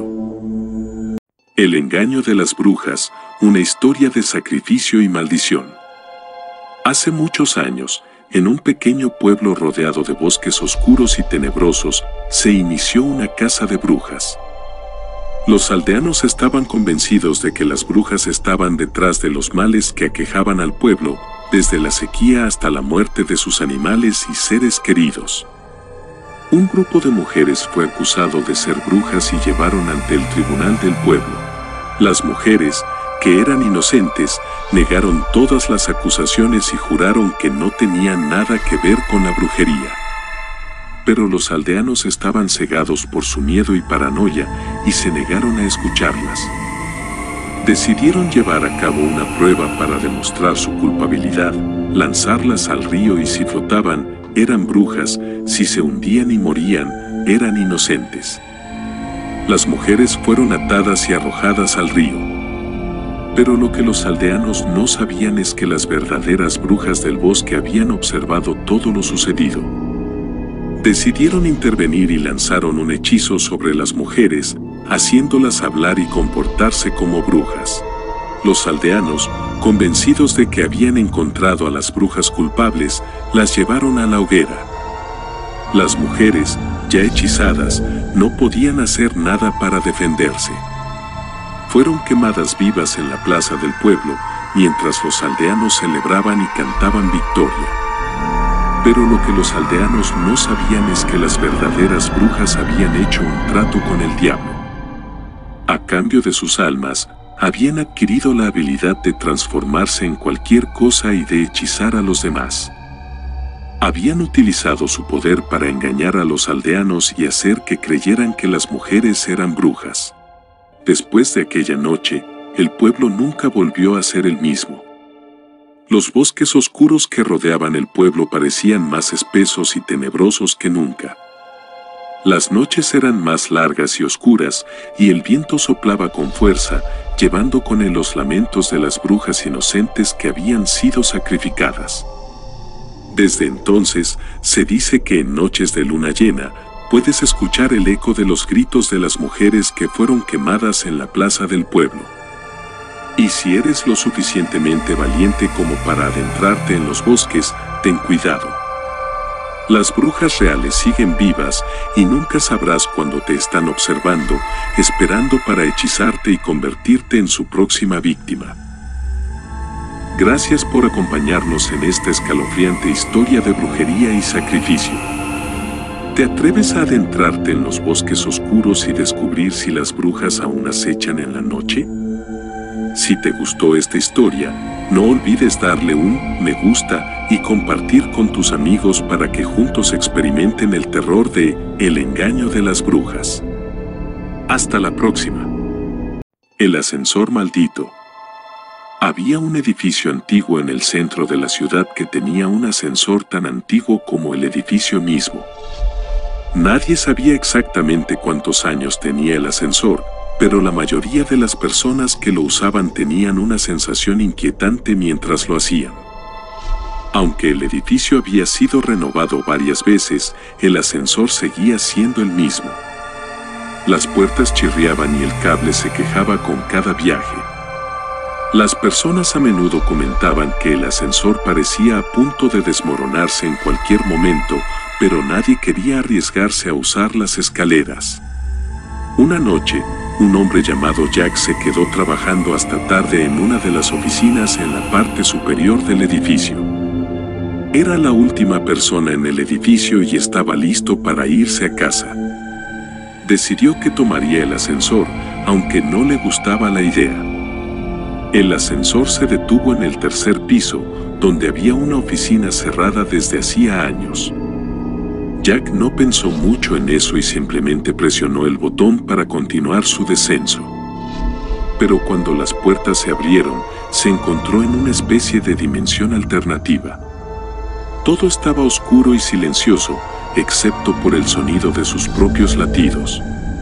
El engaño de las brujas, una historia de sacrificio y maldición. Hace muchos años, en un pequeño pueblo rodeado de bosques oscuros y tenebrosos, se inició una caza de brujas. Los aldeanos estaban convencidos de que las brujas estaban detrás de los males que aquejaban al pueblo, desde la sequía hasta la muerte de sus animales y seres queridos. Un grupo de mujeres fue acusado de ser brujas y llevaron ante el tribunal del pueblo. Las mujeres, que eran inocentes, negaron todas las acusaciones y juraron que no tenían nada que ver con la brujería. Pero los aldeanos estaban cegados por su miedo y paranoia y se negaron a escucharlas. Decidieron llevar a cabo una prueba para demostrar su culpabilidad, lanzarlas al río y si flotaban, eran brujas, si se hundían y morían, eran inocentes. Las mujeres fueron atadas y arrojadas al río. Pero lo que los aldeanos no sabían es que las verdaderas brujas del bosque habían observado todo lo sucedido. Decidieron intervenir y lanzaron un hechizo sobre las mujeres, haciéndolas hablar y comportarse como brujas. Los aldeanos, convencidos de que habían encontrado a las brujas culpables, las llevaron a la hoguera. Las mujeres, ya hechizadas, no podían hacer nada para defenderse. Fueron quemadas vivas en la plaza del pueblo, mientras los aldeanos celebraban y cantaban victoria. Pero lo que los aldeanos no sabían es que las verdaderas brujas habían hecho un trato con el diablo. A cambio de sus almas, habían adquirido la habilidad de transformarse en cualquier cosa y de hechizar a los demás. Habían utilizado su poder para engañar a los aldeanos y hacer que creyeran que las mujeres eran brujas. Después de aquella noche, el pueblo nunca volvió a ser el mismo. Los bosques oscuros que rodeaban el pueblo parecían más espesos y tenebrosos que nunca. Las noches eran más largas y oscuras, y el viento soplaba con fuerza, llevando con él los lamentos de las brujas inocentes que habían sido sacrificadas. Desde entonces, se dice que en noches de luna llena, puedes escuchar el eco de los gritos de las mujeres que fueron quemadas en la plaza del pueblo. Y si eres lo suficientemente valiente como para adentrarte en los bosques, ten cuidado. Las brujas reales siguen vivas y nunca sabrás cuándo te están observando, esperando para hechizarte y convertirte en su próxima víctima. Gracias por acompañarnos en esta escalofriante historia de brujería y sacrificio. ¿Te atreves a adentrarte en los bosques oscuros y descubrir si las brujas aún acechan en la noche? Si te gustó esta historia, no olvides darle un me gusta y compartir con tus amigos para que juntos experimenten el terror de El engaño de las brujas. Hasta la próxima. El ascensor maldito. Había un edificio antiguo en el centro de la ciudad que tenía un ascensor tan antiguo como el edificio mismo. Nadie sabía exactamente cuántos años tenía el ascensor, pero la mayoría de las personas que lo usaban tenían una sensación inquietante mientras lo hacían. Aunque el edificio había sido renovado varias veces, el ascensor seguía siendo el mismo. Las puertas chirriaban y el cable se quejaba con cada viaje. Las personas a menudo comentaban que el ascensor parecía a punto de desmoronarse en cualquier momento, pero nadie quería arriesgarse a usar las escaleras. Una noche, un hombre llamado Jack se quedó trabajando hasta tarde en una de las oficinas en la parte superior del edificio. Era la última persona en el edificio y estaba listo para irse a casa. Decidió que tomaría el ascensor, aunque no le gustaba la idea. El ascensor se detuvo en el tercer piso, donde había una oficina cerrada desde hacía años. Jack no pensó mucho en eso y simplemente presionó el botón para continuar su descenso. Pero cuando las puertas se abrieron, se encontró en una especie de dimensión alternativa. Todo estaba oscuro y silencioso, excepto por el sonido de sus propios latidos.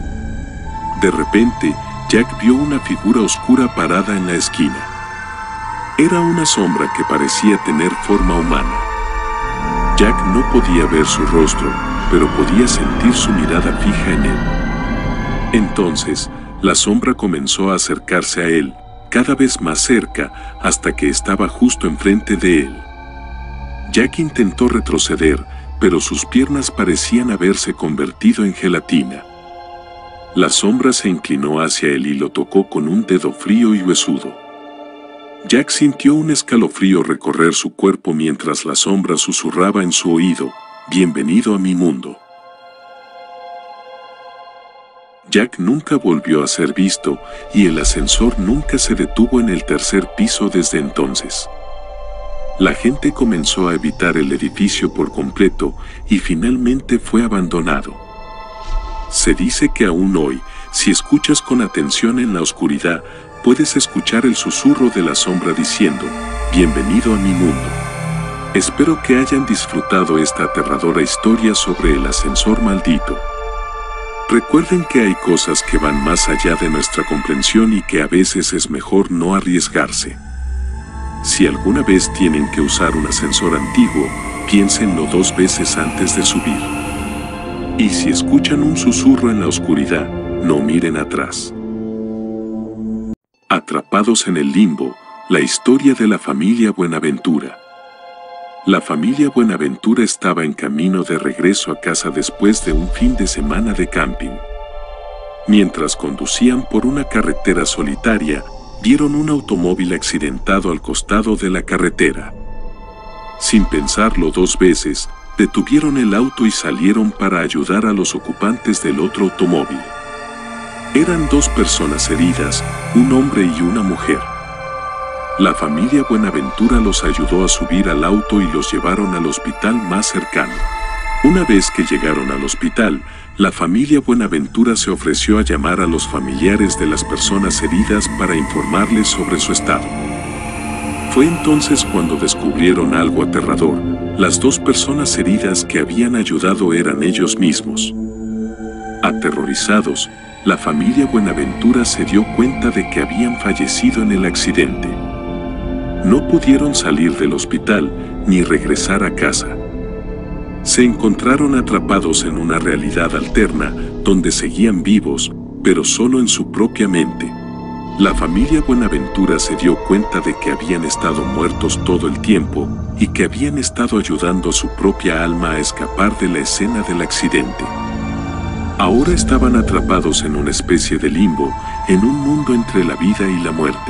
De repente, Jack vio una figura oscura parada en la esquina. Era una sombra que parecía tener forma humana. Jack no podía ver su rostro, pero podía sentir su mirada fija en él. Entonces, la sombra comenzó a acercarse a él, cada vez más cerca, hasta que estaba justo enfrente de él. Jack intentó retroceder, pero sus piernas parecían haberse convertido en gelatina. La sombra se inclinó hacia él y lo tocó con un dedo frío y huesudo. Jack sintió un escalofrío recorrer su cuerpo mientras la sombra susurraba en su oído: «Bienvenido a mi mundo». Jack nunca volvió a ser visto, y el ascensor nunca se detuvo en el tercer piso desde entonces. La gente comenzó a evitar el edificio por completo, y finalmente fue abandonado. Se dice que aún hoy, si escuchas con atención en la oscuridad, puedes escuchar el susurro de la sombra diciendo: «Bienvenido a mi mundo». Espero que hayan disfrutado esta aterradora historia sobre el ascensor maldito. Recuerden que hay cosas que van más allá de nuestra comprensión y que a veces es mejor no arriesgarse. Si alguna vez tienen que usar un ascensor antiguo, piénsenlo 2 veces antes de subir. Y si escuchan un susurro en la oscuridad, no miren atrás. Atrapados en el limbo, la historia de la familia Buenaventura. La familia Buenaventura estaba en camino de regreso a casa después de un fin de semana de camping. Mientras conducían por una carretera solitaria, vieron un automóvil accidentado al costado de la carretera. Sin pensarlo 2 veces, detuvieron el auto y salieron para ayudar a los ocupantes del otro automóvil. Eran dos personas heridas, un hombre y una mujer. La familia Buenaventura los ayudó a subir al auto y los llevaron al hospital más cercano. Una vez que llegaron al hospital, la familia Buenaventura se ofreció a llamar a los familiares de las personas heridas para informarles sobre su estado. Fue entonces cuando descubrieron algo aterrador. Las dos personas heridas que habían ayudado eran ellos mismos. Aterrorizados, la familia Buenaventura se dio cuenta de que habían fallecido en el accidente. No pudieron salir del hospital ni regresar a casa. Se encontraron atrapados en una realidad alterna donde seguían vivos, pero solo en su propia mente. La familia Buenaventura se dio cuenta de que habían estado muertos todo el tiempo y que habían estado ayudando a su propia alma a escapar de la escena del accidente. Ahora estaban atrapados en una especie de limbo, en un mundo entre la vida y la muerte.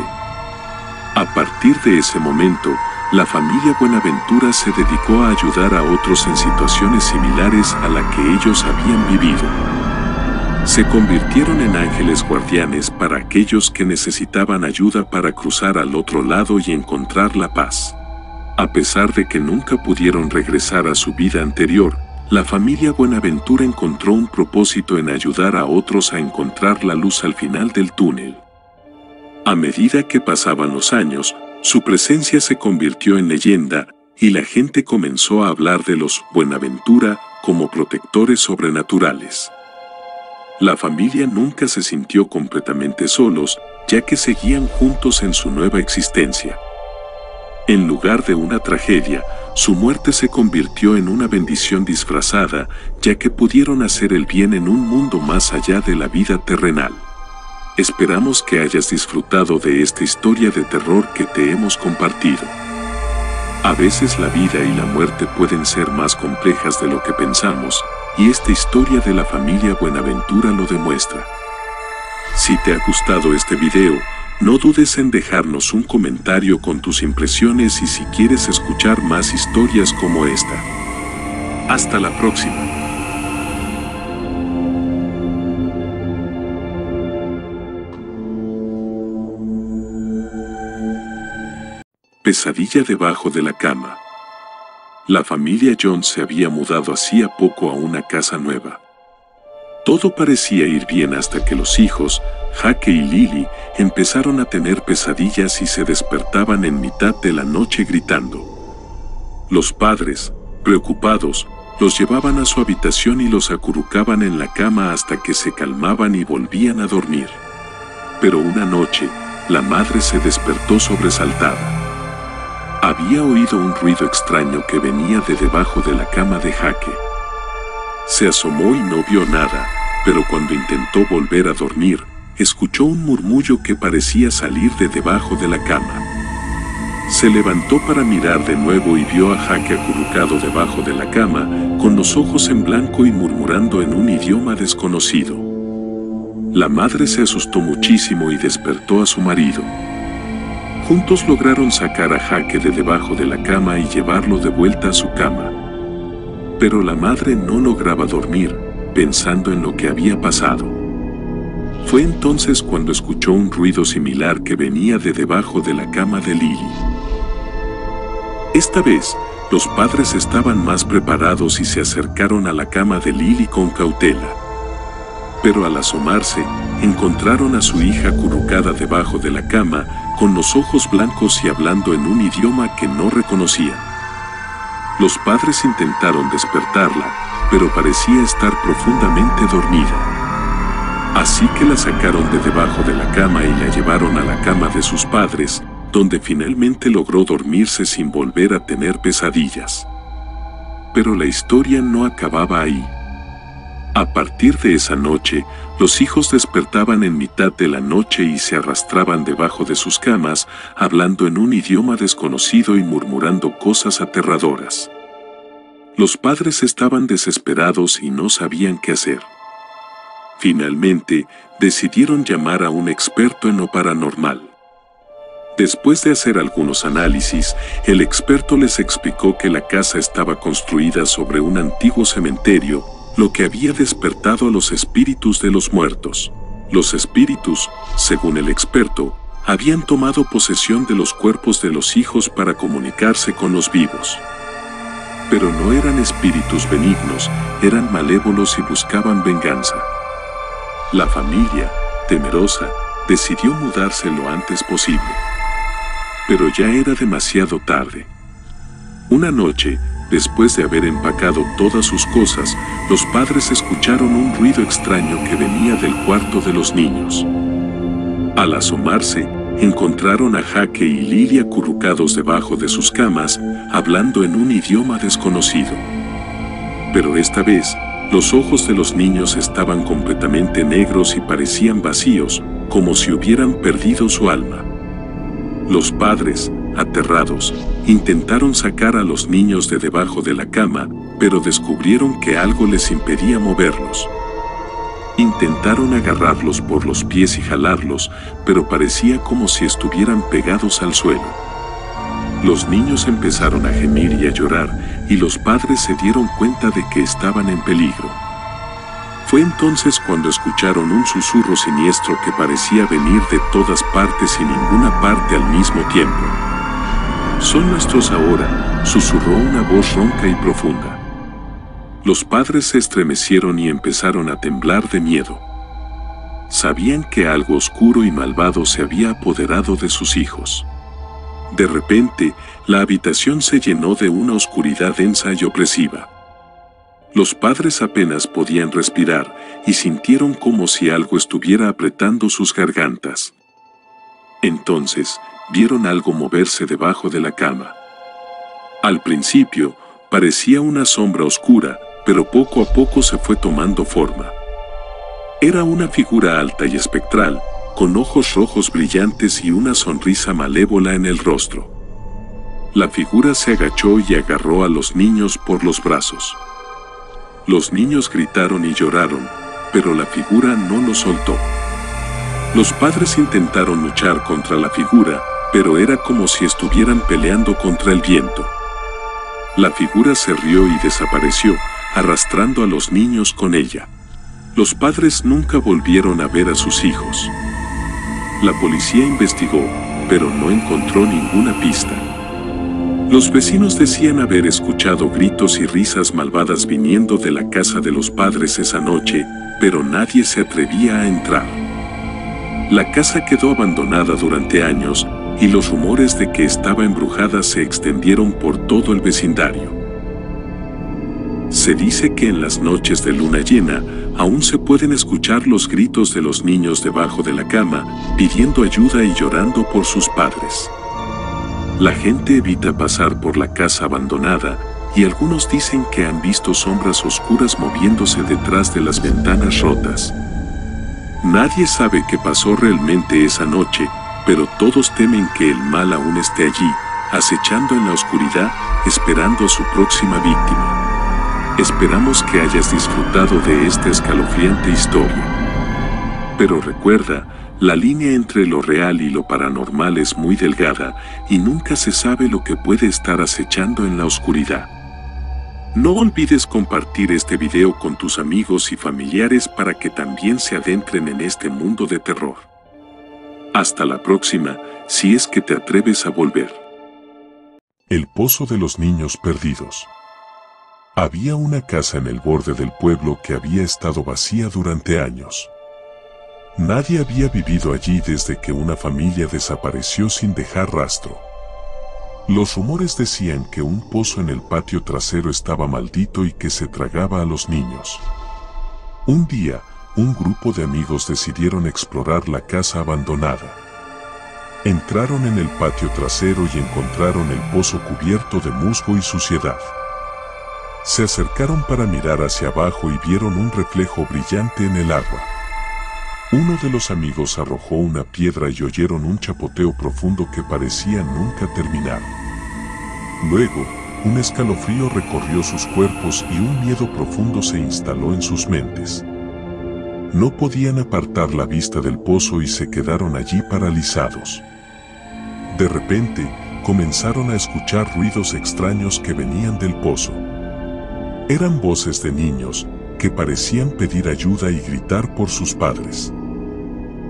A partir de ese momento, la familia Buenaventura se dedicó a ayudar a otros en situaciones similares a la que ellos habían vivido. Se convirtieron en ángeles guardianes para aquellos que necesitaban ayuda para cruzar al otro lado y encontrar la paz. A pesar de que nunca pudieron regresar a su vida anterior, la familia Buenaventura encontró un propósito en ayudar a otros a encontrar la luz al final del túnel. A medida que pasaban los años, su presencia se convirtió en leyenda y la gente comenzó a hablar de los Buenaventura como protectores sobrenaturales. La familia nunca se sintió completamente solos, ya que seguían juntos en su nueva existencia. En lugar de una tragedia, su muerte se convirtió en una bendición disfrazada, ya que pudieron hacer el bien en un mundo más allá de la vida terrenal. Esperamos que hayas disfrutado de esta historia de terror que te hemos compartido. A veces la vida y la muerte pueden ser más complejas de lo que pensamos, y esta historia de la familia Buenaventura lo demuestra. Si te ha gustado este video, no dudes en dejarnos un comentario con tus impresiones y si quieres escuchar más historias como esta. Hasta la próxima. Pesadilla debajo de la cama. La familia Jones se había mudado hacía poco a una casa nueva. Todo parecía ir bien hasta que los hijos, Jake y Lily, empezaron a tener pesadillas y se despertaban en mitad de la noche gritando. Los padres, preocupados, los llevaban a su habitación y los acurrucaban en la cama hasta que se calmaban y volvían a dormir. Pero una noche, la madre se despertó sobresaltada. Había oído un ruido extraño que venía de debajo de la cama de Jake. Se asomó y no vio nada, pero cuando intentó volver a dormir, escuchó un murmullo que parecía salir de debajo de la cama. Se levantó para mirar de nuevo y vio a Jake acurrucado debajo de la cama, con los ojos en blanco y murmurando en un idioma desconocido. La madre se asustó muchísimo y despertó a su marido. Juntos lograron sacar a Jake de debajo de la cama y llevarlo de vuelta a su cama. Pero la madre no lograba dormir, pensando en lo que había pasado. Fue entonces cuando escuchó un ruido similar que venía de debajo de la cama de Lily. Esta vez, los padres estaban más preparados y se acercaron a la cama de Lily con cautela. Pero al asomarse, encontraron a su hija acurrucada debajo de la cama, con los ojos blancos y hablando en un idioma que no reconocían. Los padres intentaron despertarla, pero parecía estar profundamente dormida. Así que la sacaron de debajo de la cama y la llevaron a la cama de sus padres, donde finalmente logró dormirse sin volver a tener pesadillas. Pero la historia no acababa ahí. A partir de esa noche, los hijos despertaban en mitad de la noche y se arrastraban debajo de sus camas, hablando en un idioma desconocido y murmurando cosas aterradoras. Los padres estaban desesperados y no sabían qué hacer. Finalmente, decidieron llamar a un experto en lo paranormal. Después de hacer algunos análisis, el experto les explicó que la casa estaba construida sobre un antiguo cementerio, lo que había despertado a los espíritus de los muertos. Los espíritus, según el experto, habían tomado posesión de los cuerpos de los hijos para comunicarse con los vivos. Pero no eran espíritus benignos, eran malévolos y buscaban venganza. La familia, temerosa, decidió mudarse lo antes posible. Pero ya era demasiado tarde. Una noche, después de haber empacado todas sus cosas, los padres escucharon un ruido extraño que venía del cuarto de los niños. Al asomarse, encontraron a Jaque y Lily acurrucados debajo de sus camas, hablando en un idioma desconocido. Pero esta vez, los ojos de los niños estaban completamente negros y parecían vacíos, como si hubieran perdido su alma. Los padres, aterrados, intentaron sacar a los niños de debajo de la cama, pero descubrieron que algo les impedía moverlos. Intentaron agarrarlos por los pies y jalarlos, pero parecía como si estuvieran pegados al suelo. Los niños empezaron a gemir y a llorar, y los padres se dieron cuenta de que estaban en peligro. Fue entonces cuando escucharon un susurro siniestro que parecía venir de todas partes y ninguna parte al mismo tiempo. «Son nuestros ahora», susurró una voz ronca y profunda. Los padres se estremecieron y empezaron a temblar de miedo. Sabían que algo oscuro y malvado se había apoderado de sus hijos. De repente, la habitación se llenó de una oscuridad densa y opresiva. Los padres apenas podían respirar y sintieron como si algo estuviera apretando sus gargantas. Entonces, vieron algo moverse debajo de la cama. Al principio, parecía una sombra oscura, pero poco a poco se fue tomando forma. Era una figura alta y espectral, con ojos rojos brillantes y una sonrisa malévola en el rostro. La figura se agachó y agarró a los niños por los brazos. Los niños gritaron y lloraron, pero la figura no los soltó. Los padres intentaron luchar contra la figura, pero era como si estuvieran peleando contra el viento. La figura se rió y desapareció, arrastrando a los niños con ella. Los padres nunca volvieron a ver a sus hijos. La policía investigó, pero no encontró ninguna pista. Los vecinos decían haber escuchado gritos y risas malvadas viniendo de la casa de los padres esa noche, pero nadie se atrevía a entrar. La casa quedó abandonada durante años, y los rumores de que estaba embrujada se extendieron por todo el vecindario. Se dice que en las noches de luna llena, aún se pueden escuchar los gritos de los niños debajo de la cama, pidiendo ayuda y llorando por sus padres. La gente evita pasar por la casa abandonada, y algunos dicen que han visto sombras oscuras moviéndose detrás de las ventanas rotas. Nadie sabe qué pasó realmente esa noche, pero todos temen que el mal aún esté allí, acechando en la oscuridad, esperando a su próxima víctima. Esperamos que hayas disfrutado de esta escalofriante historia. Pero recuerda, la línea entre lo real y lo paranormal es muy delgada, y nunca se sabe lo que puede estar acechando en la oscuridad. No olvides compartir este video con tus amigos y familiares para que también se adentren en este mundo de terror. Hasta la próxima, si es que te atreves a volver. El pozo de los niños perdidos. Había una casa en el borde del pueblo que había estado vacía durante años. Nadie había vivido allí desde que una familia desapareció sin dejar rastro. Los rumores decían que un pozo en el patio trasero estaba maldito y que se tragaba a los niños. Un día, un grupo de amigos decidieron explorar la casa abandonada. Entraron en el patio trasero y encontraron el pozo cubierto de musgo y suciedad. Se acercaron para mirar hacia abajo y vieron un reflejo brillante en el agua. Uno de los amigos arrojó una piedra y oyeron un chapoteo profundo que parecía nunca terminar. Luego, un escalofrío recorrió sus cuerpos y un miedo profundo se instaló en sus mentes. No podían apartar la vista del pozo y se quedaron allí paralizados. De repente, comenzaron a escuchar ruidos extraños que venían del pozo. Eran voces de niños, que parecían pedir ayuda y gritar por sus padres.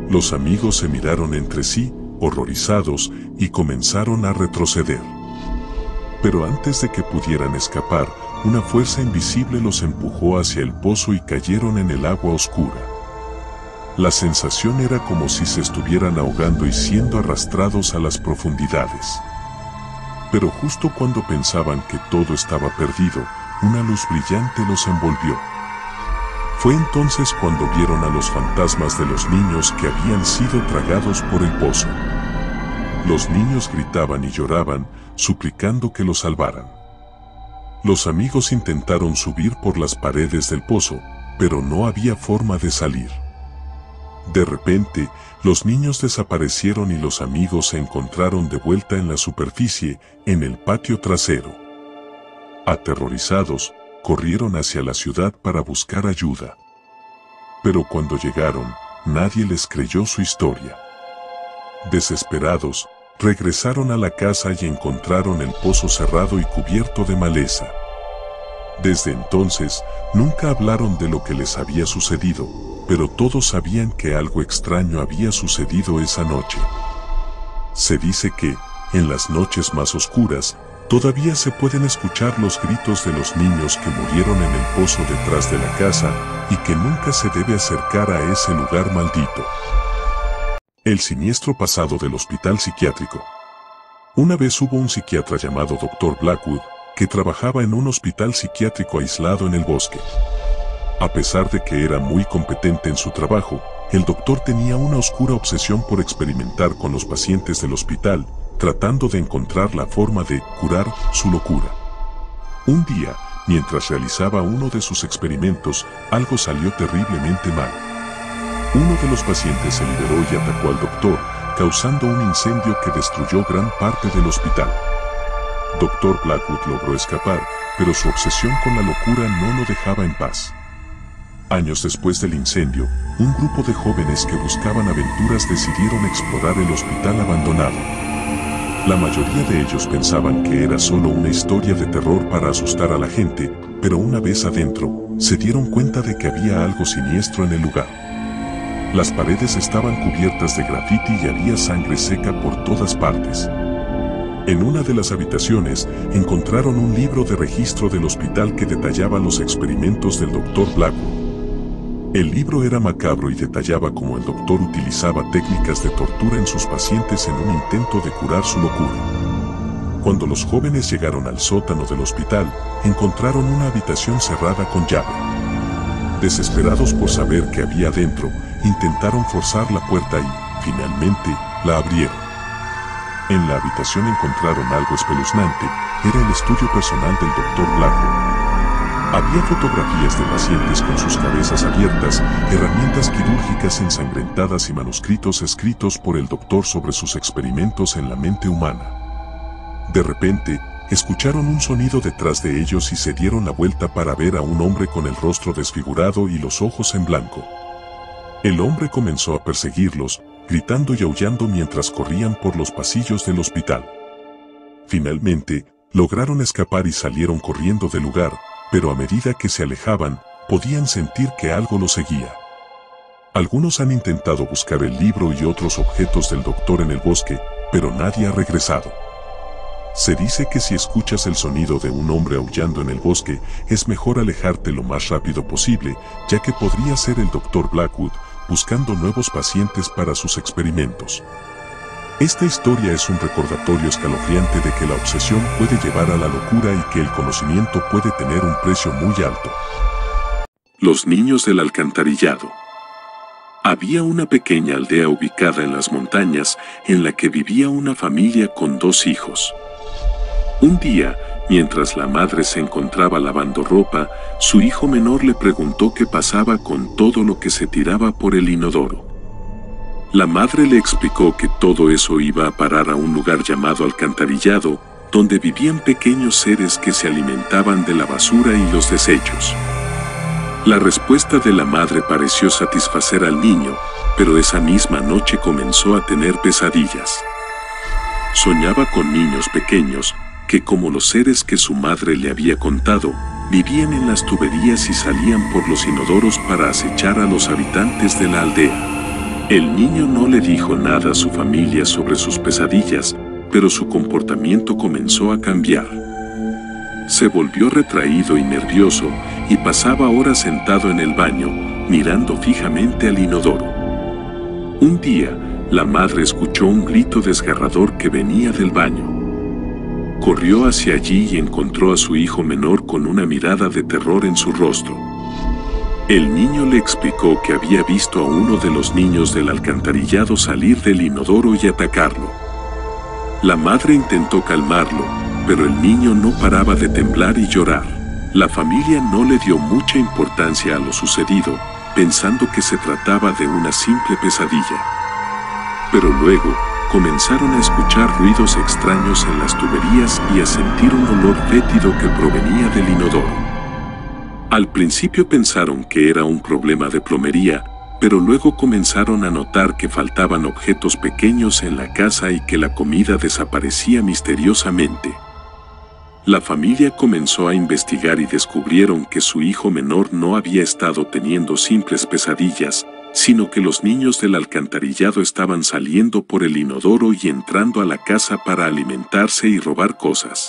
Los amigos se miraron entre sí, horrorizados, y comenzaron a retroceder. Pero antes de que pudieran escapar, una fuerza invisible los empujó hacia el pozo y cayeron en el agua oscura. La sensación era como si se estuvieran ahogando y siendo arrastrados a las profundidades. Pero justo cuando pensaban que todo estaba perdido, una luz brillante los envolvió. Fue entonces cuando vieron a los fantasmas de los niños que habían sido tragados por el pozo. Los niños gritaban y lloraban, suplicando que los salvaran. Los amigos intentaron subir por las paredes del pozo, pero no había forma de salir. De repente, los niños desaparecieron y los amigos se encontraron de vuelta en la superficie, en el patio trasero. Aterrorizados, corrieron hacia la ciudad para buscar ayuda. Pero cuando llegaron, nadie les creyó su historia. Desesperados, regresaron a la casa y encontraron el pozo cerrado y cubierto de maleza. Desde entonces, nunca hablaron de lo que les había sucedido, pero todos sabían que algo extraño había sucedido esa noche. Se dice que, en las noches más oscuras, todavía se pueden escuchar los gritos de los niños que murieron en el pozo detrás de la casa y que nunca se debe acercar a ese lugar maldito. El siniestro pasado del hospital psiquiátrico. Una vez hubo un psiquiatra llamado Dr. Blackwood, que trabajaba en un hospital psiquiátrico aislado en el bosque. A pesar de que era muy competente en su trabajo, el doctor tenía una oscura obsesión por experimentar con los pacientes del hospital, tratando de encontrar la forma de curar su locura. Un día, mientras realizaba uno de sus experimentos, algo salió terriblemente mal. Uno de los pacientes se liberó y atacó al doctor, causando un incendio que destruyó gran parte del hospital. Dr. Blackwood logró escapar, pero su obsesión con la locura no lo dejaba en paz. Años después del incendio, un grupo de jóvenes que buscaban aventuras decidieron explorar el hospital abandonado. La mayoría de ellos pensaban que era solo una historia de terror para asustar a la gente, pero una vez adentro, se dieron cuenta de que había algo siniestro en el lugar. Las paredes estaban cubiertas de grafiti y había sangre seca por todas partes. En una de las habitaciones, encontraron un libro de registro del hospital que detallaba los experimentos del Dr. Blackwood. El libro era macabro y detallaba cómo el doctor utilizaba técnicas de tortura en sus pacientes en un intento de curar su locura. Cuando los jóvenes llegaron al sótano del hospital, encontraron una habitación cerrada con llave. Desesperados por saber qué había dentro, intentaron forzar la puerta y, finalmente, la abrieron. En la habitación encontraron algo espeluznante, era el estudio personal del Dr. Blackwood. Había fotografías de pacientes con sus cabezas abiertas, herramientas quirúrgicas ensangrentadas y manuscritos escritos por el doctor sobre sus experimentos en la mente humana. De repente, escucharon un sonido detrás de ellos y se dieron la vuelta para ver a un hombre con el rostro desfigurado y los ojos en blanco. El hombre comenzó a perseguirlos, gritando y aullando mientras corrían por los pasillos del hospital. Finalmente, lograron escapar y salieron corriendo del lugar, pero a medida que se alejaban, podían sentir que algo los seguía. Algunos han intentado buscar el libro y otros objetos del doctor en el bosque, pero nadie ha regresado. Se dice que si escuchas el sonido de un hombre aullando en el bosque, es mejor alejarte lo más rápido posible, ya que podría ser el Dr. Blackwood, buscando nuevos pacientes para sus experimentos. Esta historia es un recordatorio escalofriante de que la obsesión puede llevar a la locura y que el conocimiento puede tener un precio muy alto. Los niños del alcantarillado. Había una pequeña aldea ubicada en las montañas en la que vivía una familia con 2 hijos. Un día, mientras la madre se encontraba lavando ropa, su hijo menor le preguntó qué pasaba con todo lo que se tiraba por el inodoro. La madre le explicó que todo eso iba a parar a un lugar llamado alcantarillado, donde vivían pequeños seres que se alimentaban de la basura y los desechos. La respuesta de la madre pareció satisfacer al niño, pero esa misma noche comenzó a tener pesadillas. Soñaba con niños pequeños, que como los seres que su madre le había contado, vivían en las tuberías y salían por los inodoros para acechar a los habitantes de la aldea. El niño no le dijo nada a su familia sobre sus pesadillas, pero su comportamiento comenzó a cambiar. Se volvió retraído y nervioso y pasaba horas sentado en el baño, mirando fijamente al inodoro. Un día, la madre escuchó un grito desgarrador que venía del baño. Corrió hacia allí y encontró a su hijo menor con una mirada de terror en su rostro. El niño le explicó que había visto a uno de los niños del alcantarillado salir del inodoro y atacarlo. La madre intentó calmarlo, pero el niño no paraba de temblar y llorar. La familia no le dio mucha importancia a lo sucedido, pensando que se trataba de una simple pesadilla. Pero luego, comenzaron a escuchar ruidos extraños en las tuberías y a sentir un olor fétido que provenía del inodoro. Al principio pensaron que era un problema de plomería, pero luego comenzaron a notar que faltaban objetos pequeños en la casa y que la comida desaparecía misteriosamente. La familia comenzó a investigar y descubrieron que su hijo menor no había estado teniendo simples pesadillas, sino que los niños del alcantarillado estaban saliendo por el inodoro y entrando a la casa para alimentarse y robar cosas.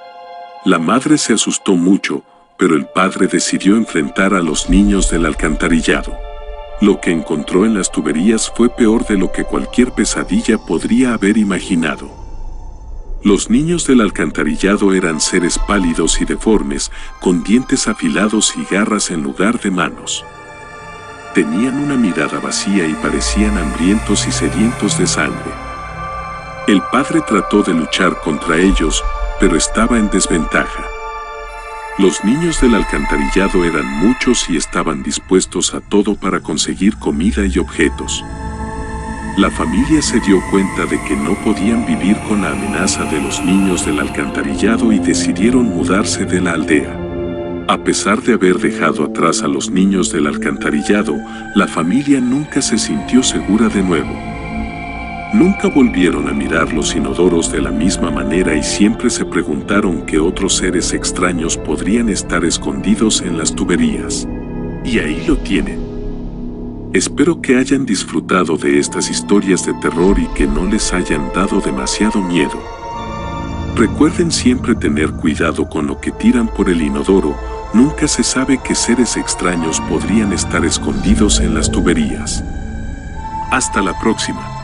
La madre se asustó mucho, pero el padre decidió enfrentar a los niños del alcantarillado. Lo que encontró en las tuberías fue peor de lo que cualquier pesadilla podría haber imaginado. Los niños del alcantarillado eran seres pálidos y deformes, con dientes afilados y garras en lugar de manos. Tenían una mirada vacía y parecían hambrientos y sedientos de sangre. El padre trató de luchar contra ellos, pero estaba en desventaja. Los niños del alcantarillado eran muchos y estaban dispuestos a todo para conseguir comida y objetos. La familia se dio cuenta de que no podían vivir con la amenaza de los niños del alcantarillado y decidieron mudarse de la aldea. A pesar de haber dejado atrás a los niños del alcantarillado, la familia nunca se sintió segura de nuevo. Nunca volvieron a mirar los inodoros de la misma manera y siempre se preguntaron qué otros seres extraños podrían estar escondidos en las tuberías. Y ahí lo tienen. Espero que hayan disfrutado de estas historias de terror y que no les hayan dado demasiado miedo. Recuerden siempre tener cuidado con lo que tiran por el inodoro, nunca se sabe qué seres extraños podrían estar escondidos en las tuberías. Hasta la próxima.